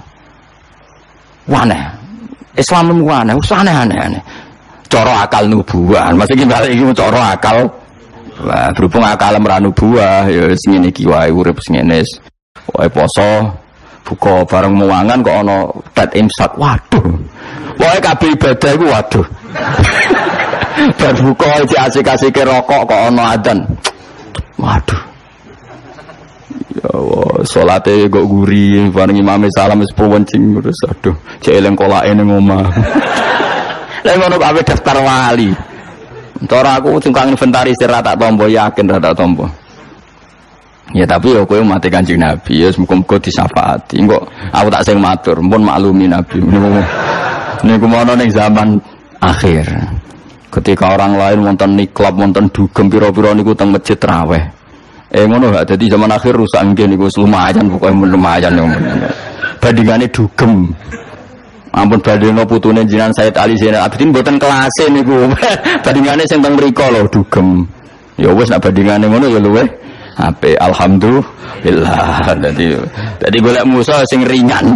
Waneh. Islam mu waneh, usah aneh-aneh. Cara akal nubuah. Maksudnya balik iki cara akal. Lah berhubung akal ora nubuah ya wis ngene iki wae urip ngene. Wae poso, buka bareng muangan kok ana dat imsak. Waduh. Wae kabeh ibadah iku waduh. Bar buka iki asik-asike rokok kok ana adzan. Waduh. Ya Allah, salate kok guri, bareng imame salam wis pewencing terus aduh, cek eleng kolake ning omah. Lah ngono kabeh daftar wali. Cara aku sing kang inventarisir ra tak tampa yakin ra tak tampa. Ya tapi yo kowe mati Kanjeng Nabi, ya muga-muga disyafaati. Engko aku tak sing matur, pun maklumi Nabi. Niku mono ning zaman akhir. Ketika orang lain wonten niklab, wonten dugem pira-pira niku teng masjid raweh. Eh ngono gak dadi zaman akhir rusak nggih niku lumayan pokoke lumayan yo. Bandingane dugem. Ampun badheno putune jenengan Said Ali Zainal Abidin mboten kelase niku. Bandingane sing teng mriku lho dugem. Ya wis nek bandingane ngono ya luweh apik alhamdulillah. Dadi dadi golek musuh sing ringan.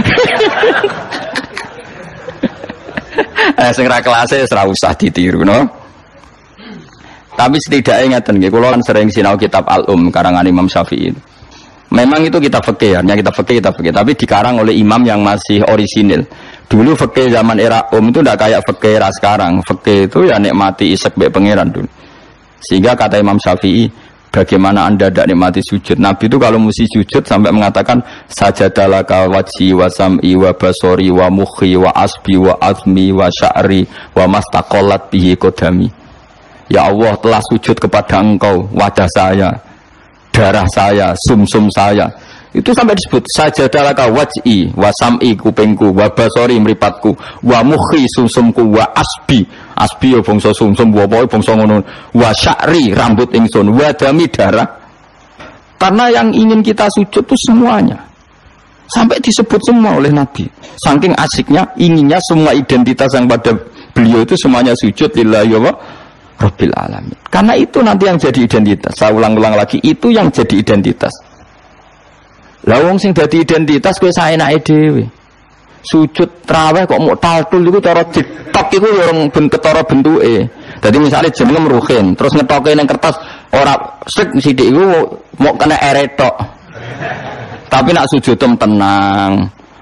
Eh sing ra kelase wis ora usah ditiru no. Tapi setidaknya ngeten nggih, kula kan sering sinau kitab Al-Um karangan Imam Syafi'i. Memang itu kitab fikih, hanya kitab fikih, kitab fikih, tapi dikarang oleh imam yang masih orisinil. Dulu fikih zaman era Um itu tidak kayak fikih era sekarang. Fikih itu ya nikmati isek baik pangeran dulu. Sehingga kata Imam Syafi'i, bagaimana Anda tidak nikmati sujud? Nabi itu kalau mesti sujud sampai mengatakan sajadalaka wajhi wa sam'i wa basori wa mukhi wa asbi wa azmi wa sya'ri wa mastaqallat bihi qadami. Ya Allah telah sujud kepada engkau, wajah saya, darah saya, sumsum saya. Itu sampai disebut sajadalaka waj'i wa sam'i kupingku, wa basori mripatku, wa mukhi sumsumku, wa asbi. Asbi ya bangsa sumsum, wa pokoke bangsa ngono, wa sya'ri rambut ingsun, wa dami darah. Karena yang ingin kita sujud itu semuanya. Sampai disebut semua oleh Nabi. Saking asiknya, inginnya semua identitas yang pada beliau itu semuanya sujud lillahi wa Rabbil alamin. Karena itu nanti yang jadi identitas. Saya ulang-ulang lagi, itu yang jadi identitas. Lah wong sing dadi identitas kowe saenake dhewe. Sujud traweh kok mok taltul iku cara ditok iku orang ben ketara bentuke. Dadi misale jenenge Ruhin, terus ngetoke ning kertas ora sik sithik iku mok kena eretok. Tapi nak sujud tenang.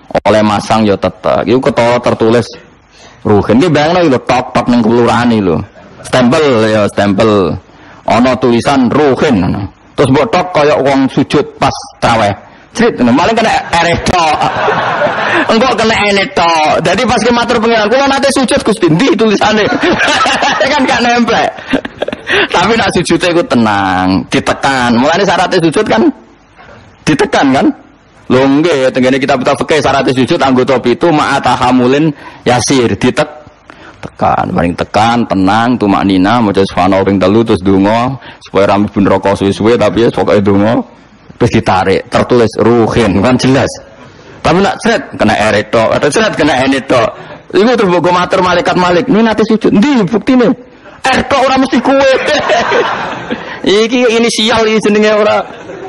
oleh masang ya tetek. Iku ketara tertulis Ruhin. Ki bayangno lho tok-tok ning kelurahan iki lho. Stempel ya stempel. Ana tulisan Ruhin. Terus mbok tok kaya wong sujud pas traweh. Crit, malah kena ereto. Engko kena eneto. Jadi pas ke matur pengiran, kula nate sujud Gusti ndi tulisane. Kan gak nempel. Tapi nak sujudnya iku tenang, ditekan. Mulane syaratnya sujud kan ditekan kan? Lho nggih, tengene kitab-kitab fikih syaratnya sujud anggota pitu ma'atahamulin yasir, ditek tekan, paling tekan, tenang, tumak nina, maca subhanallah ping telu terus donga supaya rame ben rokok suwe-suwe tapi ya pokoke donga. Terus ditarik, tertulis Ruhin, kan jelas. Tapi nak seret, kena ereto, atau seret, kena eneto. Iku terus bogo matur malaikat malik, ini nanti sujud, ndi bukti nih? Ereto orang mesti kue. Iki inisial ini jenenge orang.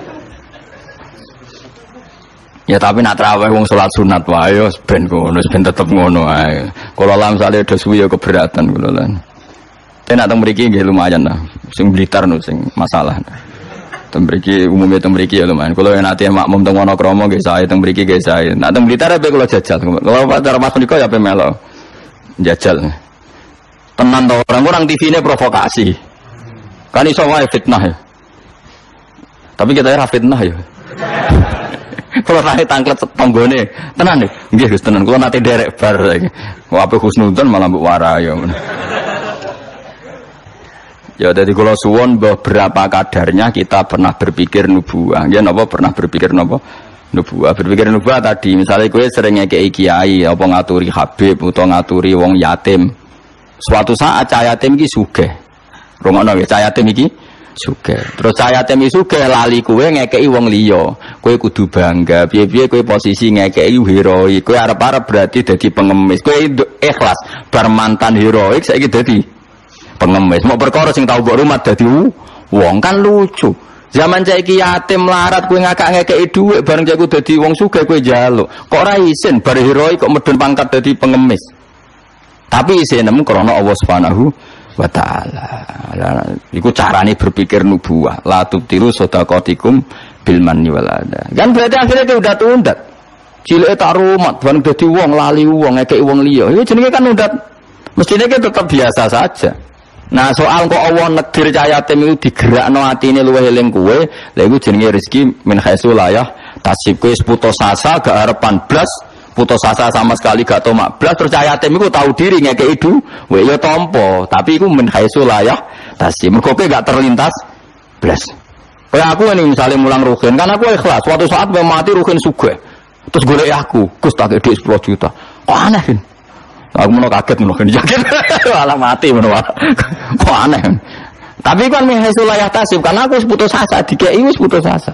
Ya tapi nak terawih wong salat sunat wae yo ben ngono, ben tetep ngono ae. Kalau lam sale do suwi yo keberatan kula lan. Tapi nak teng mriki nggih lumayan lah. Sing Blitar no sing masalah. Teng mriki umume teng mriki ya lumayan. Kalau nanti makmum teng Wonokromo nggih sae, teng mriki nggih sae. Nak teng Blitar ape kula jajal. Kalau Pak Mas menika ya ape melo. Jajal. Tenan to orang-orang T V-ne provokasi. Kan iso wae fitnah ya. Tapi kita ora fitnah ya. Kalau nanti tangklet tonggone, tenan nih, nggih Gus tenan. Kalau nanti derek bar lagi, wape husnudon malah mbok warayo. Ya, jadi kalau suwon berapa kadarnya kita pernah berpikir nubuah, ya napa pernah berpikir napa nubuah, berpikir nubuah tadi, misalnya kowe sering ngekei kiai, apa ngaturi habib, atau ngaturi wong yatim. Suatu saat cah yatim iki sugih, rungokno nggih, cah yatim iki sugih. Terus saya temi sugih lali kowe ngekeki wong liya. Kowe kudu bangga. Piye-piye kowe posisi ngekeki heroik. Kowe arep-arep berarti dadi pengemis. Kowe ikhlas bar mantan heroik saiki dadi pengemis. Mau perkara sing tau mbok rumat dadi wong kan lucu. Zaman saiki yatim larat kowe ngakak ngekeki dhuwit bareng jago dadi wong sugih kowe njaluk. Kok ora isin bar heroik kok medun pangkat dadi pengemis. Tapi isin nemu krana Allah Subhanahu wa ta'ala. Iku carane berpikir nubuah. La tubtiru shadaqatikum bil manni wal adha. Kan berarti akhirnya dia udah tundat. Cileke tak rumat bareng dadi wong lali wong ngekeki wong liya. Iku jenenge kan undat. Mestine ki tetap biasa saja. Nah, soal kok Allah negdir cah yatim itu digerakno atine luwih eling kowe, lha iku jenenge rezeki min khaisu layah tasib kowe putus asa gak arepan blas. Putus asa sama sekali gak tomak blas terus cah yatim iku tahu diri ngekeki dhuwit ya tampa tapi iku min haitsu layah tasih mergo kowe gak terlintas blas kaya aku ini misalnya mulang Ruhin kan aku ikhlas suatu saat mau mati Ruhin sugih terus golek aku Gus tak dhuwit sepuluh juta kok aneh kan aku mau kaget ngono kan yakin malah mati ngono kok aneh tapi kan min haitsu layah tasih karena aku putus asa dikeki wis putus asa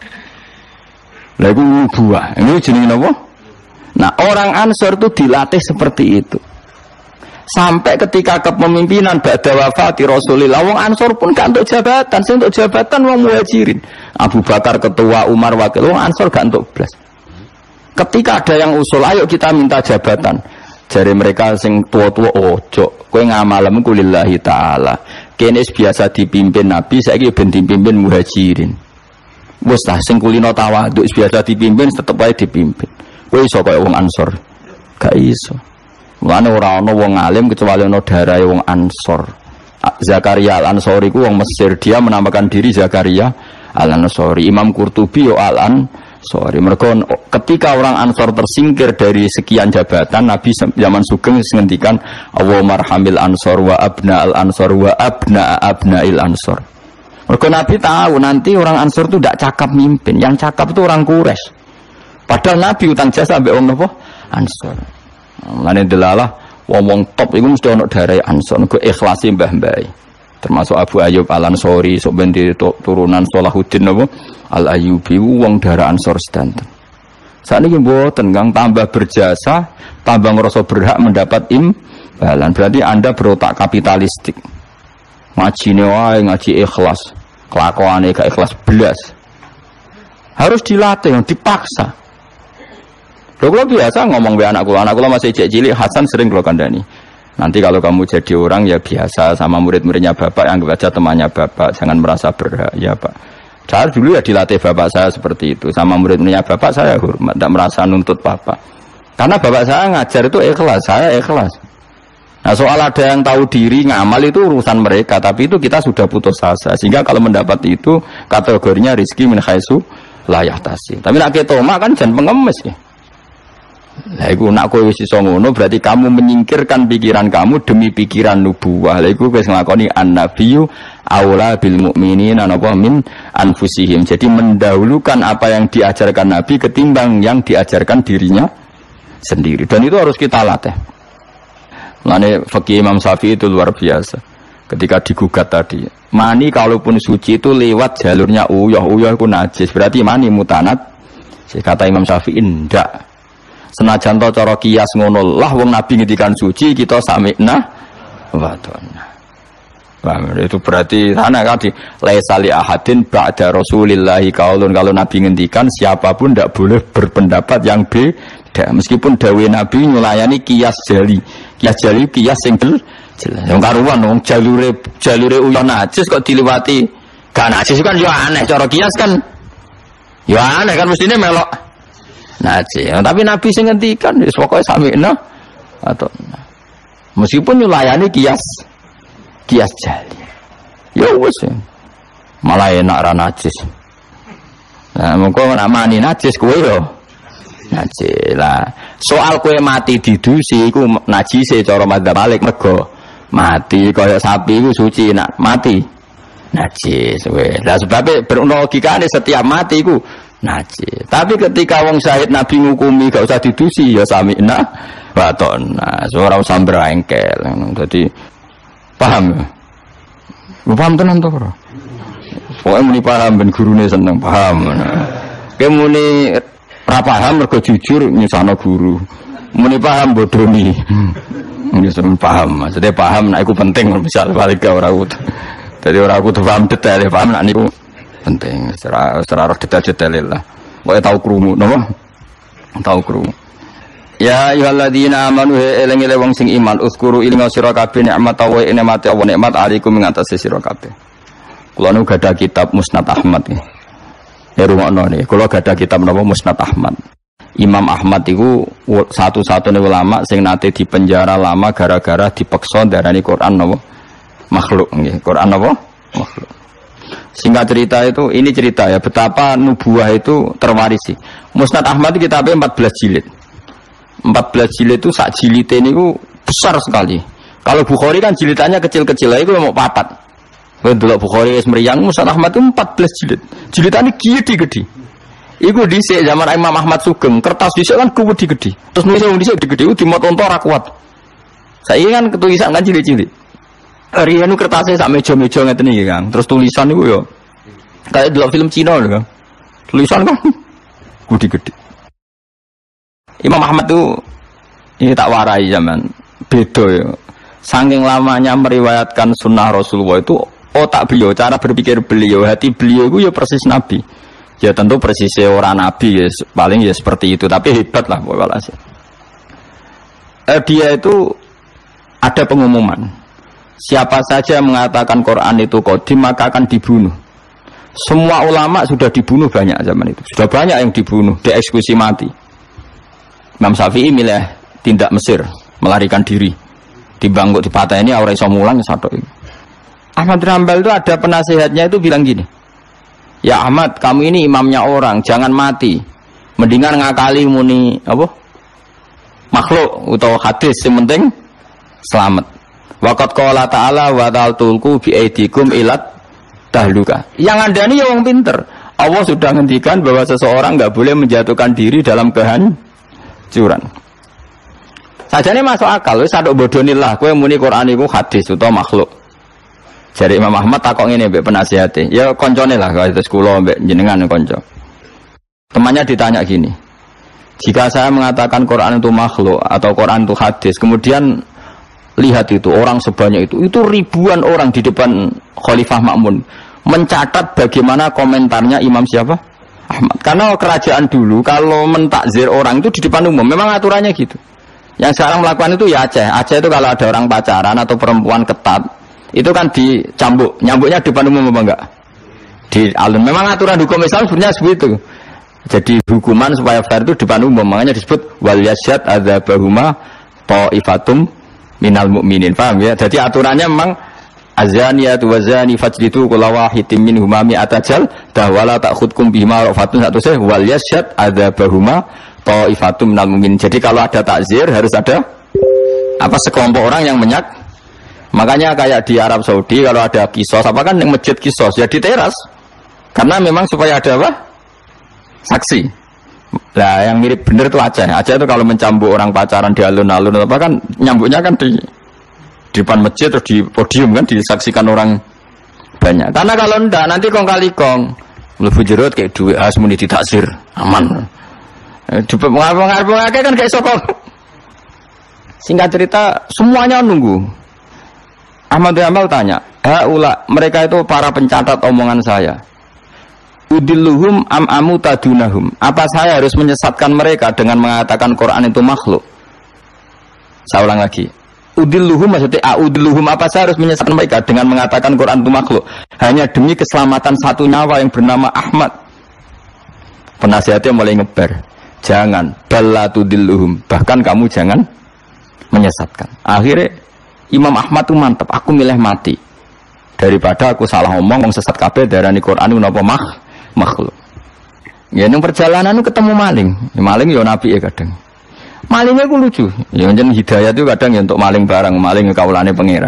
lha iku buah ini jenenge napa. Nah orang Ansor itu dilatih seperti itu sampai ketika kepemimpinan ba'da wafati Rasulillah wong Ansor pun gak untuk jabatan sing untuk jabatan wong Muhajirin Abu Bakar ketua Umar wakil wong Ansor gak untuk blas ketika ada yang usul ayo kita minta jabatan jari mereka sing tua-tua ojo kowe ngamalem kulillahi ta'ala kene biasa dipimpin Nabi saiki ben dipimpin Muhajirin wis lah sing kulino tawadhu biasa dipimpin tetep ae dipimpin kowe iso kaya wong Ansor gak iso mulane ora ana wong alim kecuali ana darahe wong Ansor. Zakaria Al-Ansori ku wong Mesir dia menamakan diri Zakaria Al-Ansori. Imam Qurtubi yo Al-Ansori mereka ketika orang Ansor tersingkir dari sekian jabatan Nabi zaman Sugeng ngendikan Allahumma arhamil Ansor wa abna al-Ansor wa abna abnail Ansor. Mereka Nabi tahu nanti orang Ansor itu tidak cakap mimpin yang cakap itu orang Quraisy. Padahal Nabi utang jasa ambek wong napa? Ansor. Mulane delalah wong-wong top iku mesti ana darai Ansor, go ikhlasi mbah-mbah. Termasuk Abu Ayyub Al-Ansori, sok ben turunan Salahuddin napa? Al-Ayyubi wong darah Ansor sedanten. Sakniki mboten Kang tambah berjasa, tambah ngerasa berhak mendapat imbalan. Berarti Anda berotak kapitalistik. Ngajine wae ngaji ikhlas, kelakuane gak ikhlas blas. Harus dilatih, dipaksa. Lho kula biasa ngomong be anak kula, anak kula masih cilik, Hasan sering kula kandhani. Nanti kalau kamu jadi orang ya biasa sama murid-muridnya bapak, anggap aja temannya bapak, jangan merasa berhak ya Pak. Saya dulu ya dilatih bapak saya seperti itu, sama murid-muridnya bapak saya hormat, tidak merasa nuntut bapak. Karena bapak saya ngajar itu ikhlas, saya ikhlas. Nah soal ada yang tahu diri ngamal itu urusan mereka, tapi itu kita sudah putus asa. Sehingga kalau mendapat itu kategorinya rizki min khaisu la yahtasi. Tapi nak ketoma kan jangan pengemis ya. Lah iku nak kowe wis iso ngono berarti kamu menyingkirkan pikiran kamu demi pikiran nubuwah. Lah iku wis nglakoni an-nabiyyu aula bil mukminina napa min anfusihim. Jadi mendahulukan apa yang diajarkan Nabi ketimbang yang diajarkan dirinya sendiri. Dan itu harus kita latih. Lane fikih Imam Syafi'i itu luar biasa. Ketika digugat tadi, mani kalaupun suci itu lewat jalurnya uyah, uyah itu najis. Berarti mani mutanat. Kata Imam Syafi'i ndak. Senajan to cara kias ngono lah wong Nabi ngendikan suci kita sami'na wa ta'na. Paham itu berarti sana tadi laisa li ahadin ba'da Rasulillahi qaulun, kalau Nabi ngendikan siapapun ndak boleh berpendapat yang beda meskipun dawuh Nabi nyulayani kias jali. Kias jali kias sing jelas. Yang karuan wong jalure jalure uyah najis kok diliwati gak najis kan yo aneh cara kias kan. Yo aneh kan mestine melok najis. Tapi Nabi sing ngendikan wis pokoke sami'na atau meskipun nyulayani kias kias jali. Ya wis. Malah enak ra najis. Nah, mengko nek mani najis kowe yo najis lah. Soal kowe mati didusi iku najise cara madzhab Malik mergo mati kaya sapi iku suci nak mati najis weh. Lah sebab berlogikane setiap mati iku najis. Tapi ketika wong syahid Nabi ngukumi gak usah didusi ya sami'na wa ta'na. Ora usah brengkel. Dadi paham ya? Paham tenan to ora? Pokoke muni paham ben gurune seneng paham. Ke muni ora paham mergo jujur nyusahno guru. Muni paham bodoni. Muni seneng paham. Maksudnya paham nek iku penting misal balik ke ora kudu. Dadi ora kudu paham detail, paham nek niku penting. Secara secara detail-detail lah. Pokoke tau krungu napa? Tau krungu. Ya ayyuhalladzina amanu eling-eling wong sing iman uskuru ilinga sira kabeh nikmat wa nikmate Allah nikmat alaikum ing atase sira kabeh. Kula nu gadah kitab Musnad Ahmad iki. Ya rumakno niki, kula gadah kitab napa Musnad Ahmad. Imam Ahmad iku satu-satunya ulama sing nate dipenjara lama gara-gara dipeksa darani Quran napa makhluk nggih. Quran napa makhluk. Singkat cerita itu, ini cerita ya betapa nubuah itu terwarisi. Musnad Ahmad itu kitabnya empat belas jilid. empat belas jilid itu sak jilid ini besar sekali. Kalau Bukhari kan jilidannya kecil-kecil, itu mau papat. Kalau dulu Bukhari meriang, Musnad Ahmad itu empat belas jilid. Jilidannya gede-gede. Itu dhisik zaman Imam Ahmad Sugeng, kertas dhisik kan gede-gede. Terus nulis wong dhisik gede-gede, dimot-onto ora kuat. Saiki kan ketulisan kan cilik-cilik. Riyen nu kertasnya sak meja-meja ngeten iki, Kang. Terus tulisan niku yo kayak delok film Cina lho, Kang. Tulisan kan gede-gede. Imam Ahmad itu ini tak warai zaman beda ya. Saking lamanya meriwayatkan sunnah Rasulullah itu otak beliau, cara berpikir beliau, hati beliau itu ya persis Nabi. Ya tentu persis orang Nabi ya, paling ya seperti itu. Tapi hebat lah walhasil. Eh, dia itu ada pengumuman. Siapa saja yang mengatakan Quran itu qadim maka akan dibunuh. Semua ulama sudah dibunuh banyak zaman itu. Sudah banyak yang dibunuh, dieksekusi mati. Imam Syafi'i milih tindak Mesir, melarikan diri. Dibangkut di patah ini ora iso mulang satu ini. Ahmad bin Hanbal itu ada penasihatnya itu bilang gini. Ya Ahmad, kamu ini imamnya orang, jangan mati. Mendingan ngakali muni apa? Makhluk atau hadis yang penting selamat. Waqat qala ta'ala wa ta'altulku bi aidikum ilat tahluka. Yang Anda ini ya wong pinter. Allah sudah ngendikan bahwa seseorang enggak boleh menjatuhkan diri dalam kehancuran. Curan. Sajane masuk akal, wis sadok bodonilah kowe muni Quran iku hadis utawa makhluk. Jare Imam Ahmad takok ngene mbek penasihate. Ya koncone lah kalau terus kula mbek jenengan kanca. Temannya ditanya gini. Jika saya mengatakan Quran itu makhluk atau Quran itu hadis, kemudian lihat itu orang sebanyak itu, itu ribuan orang di depan Khalifah Ma'mun mencatat bagaimana komentarnya Imam siapa? Ahmad. Karena kerajaan dulu kalau mentakzir orang itu di depan umum, memang aturannya gitu. Yang sekarang melakukan itu ya Aceh. Aceh itu kalau ada orang pacaran atau perempuan ketat, itu kan dicambuk. Nyambuknya di depan umum apa enggak? Di di alun. Memang aturan hukum Islam sebenarnya seperti itu. Jadi hukuman supaya fair itu depan umum, makanya disebut wal yasyad adzabahuma ta'ifatum minal mu'minin. Paham ya? Jadi aturannya memang azaniyatu wazani fajlidu kulla wahidin minhuma mi'ata jaldah wala ta'khudkum bihima rafatun satu seh wal yasyad adzabahuma ta'ifatum minal mu'minin. Jadi kalau ada takzir harus ada apa sekelompok orang yang menyak. Makanya kayak di Arab Saudi kalau ada kisos apa kan yang masjid kisos ya di teras. Karena memang supaya ada apa? Saksi. Lah yang mirip bener itu Aceh. Aceh itu kalau mencambuk orang pacaran di alun-alun apa kan nyambuknya kan di di depan masjid atau di podium kan disaksikan orang banyak. Karena kalau ndak nanti kong kali kong mlebu jero kayak duit has muni ditaksir aman. Di pengarep-pengarep kan kayak sokong. Singkat cerita semuanya nunggu. Ahmad Yamal tanya, "Haula mereka itu para pencatat omongan saya. Udilluhum am amu tadunahum. Apa saya harus menyesatkan mereka dengan mengatakan Quran itu makhluk?" Saya ulang lagi. Udilluhum maksudnya audilluhum apa saya harus menyesatkan mereka dengan mengatakan Quran itu makhluk hanya demi keselamatan satu nyawa yang bernama Ahmad. Penasihatnya mulai ngebar. Jangan balla tudilluhum. Bahkan kamu jangan menyesatkan. Akhirnya Imam Ahmad itu mantap, aku milih mati daripada aku salah ngomong, ngomong sesat kabeh darani Quran itu napa mah makhluk. Ya ning perjalanan ketemu maling. Ya, maling ya nabi ya kadang. Malingnya ku lucu. Ya njen hidayah itu kadang ya untuk maling barang, maling kaulane pangeran.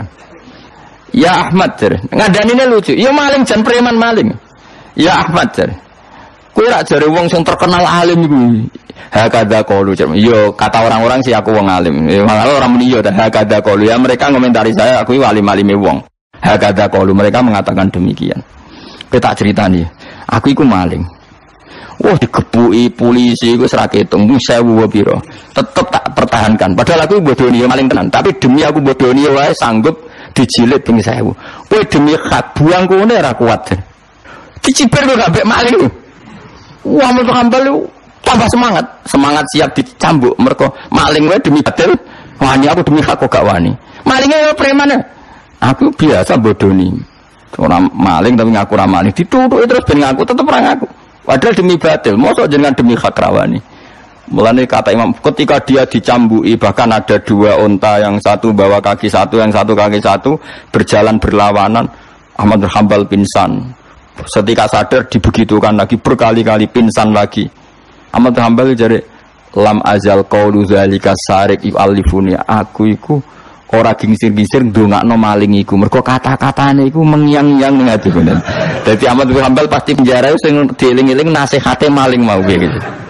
Ya Ahmad jar, ngadanine lucu. Ya maling jan preman maling. Ya Ahmad jar. Kowe rak jare wong sing terkenal alim iku. Hakadha qaulu. Yo kata orang-orang sih aku wong alim. Ya malah orang muni yo hakadha qaulu. Ya mereka ngomentari saya aku alim-alime wong. Hakadha qaulu mereka mengatakan demikian. Kowe tak critani. Aku iku maling. Wah digebuki polisi iku ora ketung sewu piro. Tetep tak pertahankan. Padahal aku bodoni maling tenan, tapi demi aku bodoni wae sanggup dijilid ping sewu. Kowe demi hak buang kene ora kuat. Dicipir kok gak maling. Wah mereka hambal tambah semangat, semangat siap dicambuk. Mereka maling wae demi batil, wani aku demi hak kok gak wani. Malingnya preman. Aku biasa bodoni. Orang maling tapi ngaku ra maling, dituthuk terus ben ngaku tetep ora ngaku. Padahal demi batil, mosok jenengan demi hak rawani. Mulane kata Imam, ketika dia dicambuki bahkan ada dua unta yang satu bawa kaki satu, yang satu kaki satu berjalan berlawanan, Ahmad bin Hanbal pingsan. Setika sadar dibegitukan lagi berkali-kali pingsan lagi. Ahmad bin Hanbal jare lam azal qaulu zalika sarik yu'allifuni. Aku iku ora gingsir-gingsir ndongakno maling iku. Mergo kata-katane iku mengyang-yang ning ati bener. Dadi Ahmad bin Hanbal pasti penjara sing dieling-eling nasihate maling mau gitu.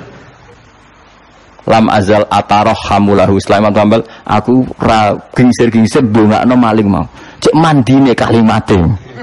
Lam azal atarhamulahu Sulaiman bin Hanbal, aku ora gingsir-gingsir ndongakno maling mau. Cek mandine kalimate.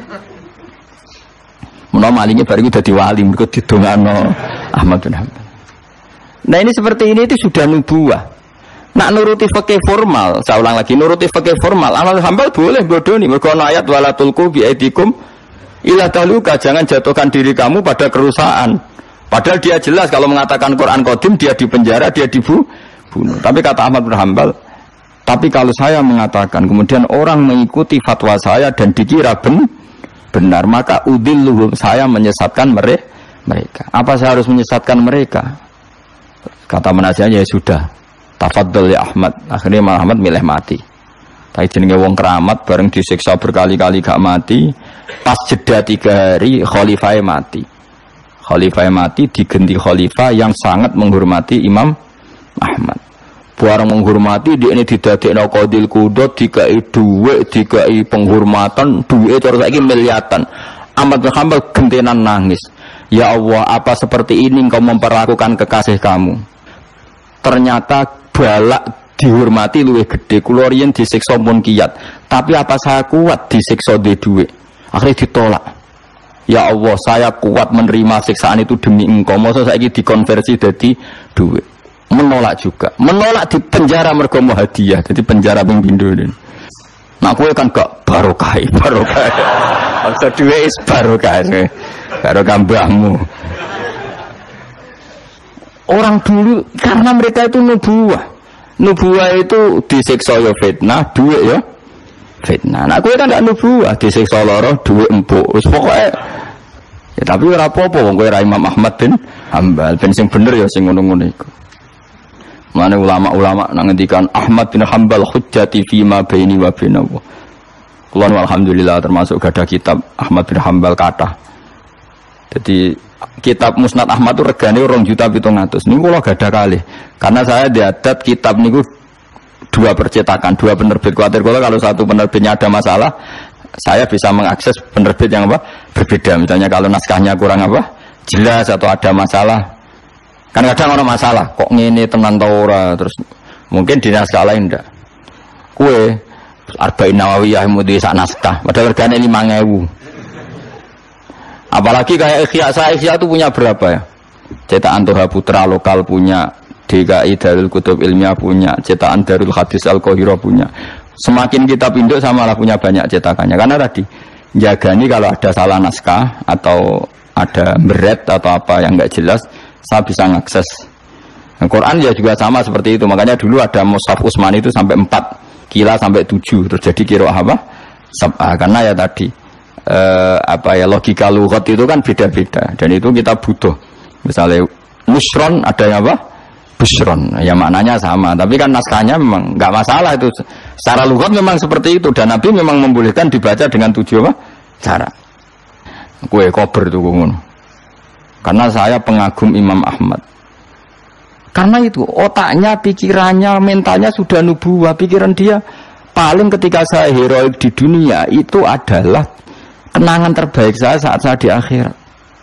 Menawa malingnya baru dadi wali, mergo didongakno Ahmad bin Hanbal. Nah ini seperti ini itu sudah nubuwah. Nak nuruti fikih formal, saya ulang lagi nuruti fikih formal. Ahmad bin Hanbal boleh bodoni, mergo ana ayat wala tulqu bi aidikum ila taluka, jangan jatuhkan diri kamu pada kerusakan. Padahal dia jelas kalau mengatakan Quran qadim dia dipenjara, dia dibunuh. Tapi kata Ahmad bin Hanbal, tapi kalau saya mengatakan kemudian orang mengikuti fatwa saya dan dikira ben benar, maka udilluhum, saya menyesatkan mereka. Apa saya harus menyesatkan mereka? Kata penasihatnya, ya sudah, tafadhol ya Ahmad. Akhirnya Ahmad milih mati. Tapi jenenge wong keramat bareng disiksa berkali-kali gak mati, pas jeda tiga hari khalifah mati. Khalifah mati diganti khalifah yang sangat menghormati Imam Ahmad. Barang menghormati dia ini didadekno qadil qudot, dikai dhuwit, dikai penghormatan, dhuwit terus saiki miliatan. Ahmad bin Hanbal gentenan nangis. Ya Allah, apa seperti ini engkau memperlakukan kekasih kamu? Ternyata balak dihormati luwih gede. Kula riyen disiksa pun kiyat, tapi apa saya kuat disiksa di dhuwit? Akhirnya ditolak. Ya Allah, saya kuat menerima siksaan itu demi engkau. Masa saiki dikonversi jadi dhuwit? Menolak juga, menolak di penjara mergo mau hadiah, jadi penjara ping pindho ini. Nah kowe kan gak barokah, barokah. Maksud dhewe is barokah, barokah mbahmu. Orang dulu karena mereka itu nubuwah, nubuwah itu disiksa ya fitnah, duit ya fitnah. Nah kowe kan gak nubuwah, disiksa lara, duit empuk, wis pokoke Ya, tapi ora apa-apa wong kowe ra Imam Ahmad bin Hambal, ben sing bener ya sing ngono-ngono iku. Mane ulama-ulama nang ngendikan Ahmad bin Hambal hujjati fi ma baini wa bainahu. Kula alhamdulillah termasuk gadah kitab Ahmad bin Hambal kathah. Jadi kitab Musnad Ahmad itu regane rong juta pitung atus. Niku kula gadah kalih. Karena saya diadat kitab niku dua percetakan, dua penerbit. Kuatir kula kalau satu penerbitnya ada masalah, saya bisa mengakses penerbit yang apa? Berbeda. Misalnya kalau naskahnya kurang apa? Jelas atau ada masalah. Kan kadang orang masalah, kok ngene tenan ta ora, terus mungkin di naskah lain ndak. Kue Arba'in Nawawiyah mudi sak naskah, padahal regane lima ribu. Apalagi kayak Ikhya, saya Ikhya itu punya berapa ya? Cetakan Toha Putra lokal punya, D K I Darul Kutub Ilmiah punya, cetakan Darul Hadis Al-Qahirah punya. Semakin kita pinduk samalah punya banyak cetakannya. Karena tadi jagani kalau ada salah naskah atau ada beret atau apa yang enggak jelas, saya bisa mengakses. Nah, Quran ya juga sama seperti itu. Makanya dulu ada Mushaf Utsmani itu sampai empat, Kila sampai tujuh. Terus jadi qiraah apa? Sab'ah. Karena ya tadi eh, apa ya logika lughat itu kan beda-beda. Dan itu kita butuh. Misalnya nusron ada yang apa? Busron. Ya maknanya sama. Tapi kan naskahnya memang nggak masalah itu. Secara lughat memang seperti itu. Dan Nabi memang membolehkan dibaca dengan tujuh apa? Cara. Kue kober itu ngono. Karena saya pengagum Imam Ahmad. Karena itu otaknya, pikirannya, mentalnya sudah nubuwah. Pikiran dia paling ketika saya heroik di dunia itu adalah kenangan terbaik saya saat saya di akhirat.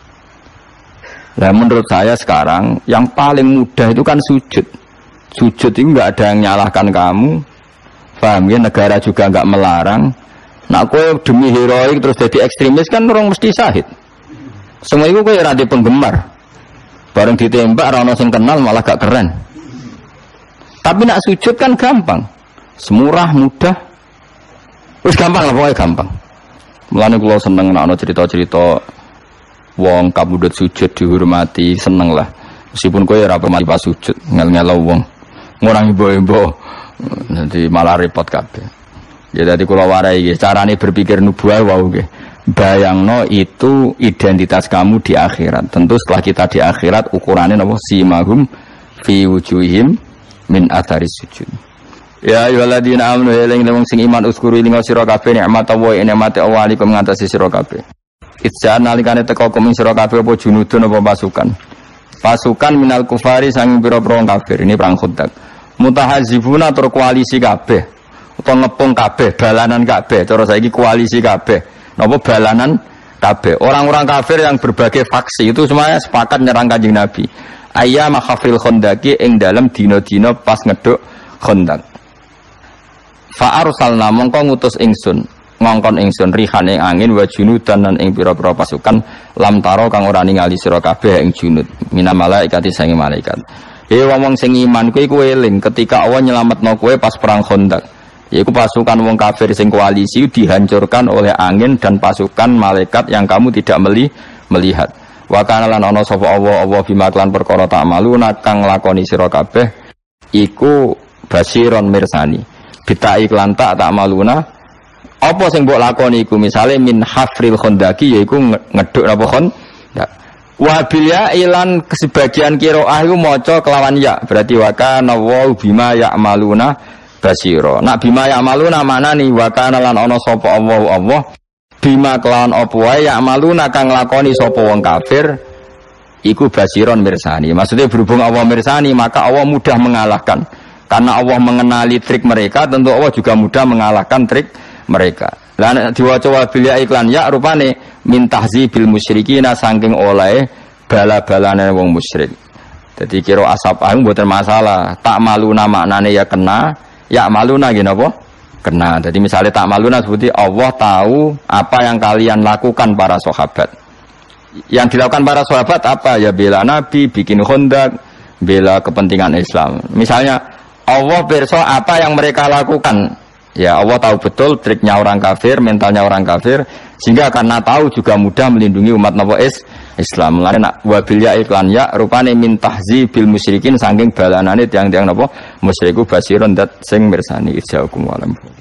Nah menurut saya sekarang yang paling mudah itu kan sujud. Sujud itu nggak ada yang nyalahkan kamu. Paham ya? Negara juga nggak melarang. Nah kowe demi heroik terus jadi ekstremis kan orang mesti syahid. Semua itu kayak radio penggemar, bareng ditembak orang sing kenal malah gak keren. Tapi nak sujud kan gampang, semurah mudah, terus gampang lah pokoknya gampang. Mulane kula seneng nak ana cerita-cerita wong kabudut sujud dihormati, seneng lah. Meskipun kowe ora pernah pas sujud ngel-ngelo wong, ngurangi boyo-boyo, nanti malah repot kabeh. Ya tadi kula warai nggih, carane berpikir nubuah wau nggih. Bayangno itu identitas kamu di akhirat. Tentu setelah kita di akhirat ukurannya apa? Simahum fi wujuhim min athari sujud. Ya ayyuhalladzina amanu eling wong sing iman uskuru ing sira kabeh nikmat Allah nikmat Allah alikum ngatasi sira kabeh. Itjan nalikane teka kum sira kabeh apa junudun apa pasukan. Pasukan minal kufari sang pira-pira kafir. Ini perang Khandaq. Mutahazifuna tur koalisi kabeh. Utawa ngepung kabeh, balanan kabeh. Cara saiki koalisi kabeh. Napa balanan kabeh. Orang-orang kafir yang berbagai faksi itu semuanya sepakat nyerang Kanjeng Nabi. Ayyama khafil Khandaqi ing dalem dina-dina pas ngeduk Khandaq. Fa arsalna mongko ngutus ingsun, ngongkon ingsun rihan ing angin wa junudan lan ing pira-pira pasukan lam taro kang ora ningali sira kabeh ing junud. Mina malaikati sange malaikat. He wong sing iman kowe kowe eling ketika Allah nyelametno kowe pas perang Khandaq. Yaitu pasukan wong kafir sing koalisi dihancurkan oleh angin dan pasukan malaikat yang kamu tidak meli melihat. Wa kana lan ana sapa Allah Allah bima klan perkara tak maluna kang lakoni sira kabeh iku basiron mirsani. Bita iklan tak tak maluna apa sing mbok lakoni iku misale min hafril Khandaqi yaiku ngeduk napa khon. Wa bil ya ilan sebagian qiraah iku maca kelawan ya berarti wa kana wa bima ya'maluna basiro. Nak bima ya maluna mana nih wakana lan ono sopo Allah Allah bima kelawan opo wae ya maluna kang lakoni sopo wong kafir iku basiron mirsani. Maksudnya berhubung Allah mirsani maka Allah mudah mengalahkan. Karena Allah mengenali trik mereka, tentu Allah juga mudah mengalahkan trik mereka. Lah diwaca wabil ya iklan ya rupane min tahzibil musyrikina saking oleh bala-balane wong musyrik. Jadi kira asap ae mboten masalah. Tak maluna maknane ya kena ya maluna gini apa? Kena. Jadi misalnya tak maluna seperti Allah tahu apa yang kalian lakukan para sahabat. Yang dilakukan para sahabat apa? Ya bela Nabi, bikin Khandaq, bela kepentingan Islam. Misalnya Allah pirsa apa yang mereka lakukan. Ya Allah tahu betul triknya orang kafir, mentalnya orang kafir, sehingga karena tahu juga mudah melindungi umat Nabi Islam. Mulane nak wabil ya iklan ya rupane min tahzibil musyrikin saking balanane tiang-tiang napa musyriku basirun dat sing mirsani ijaukum walam.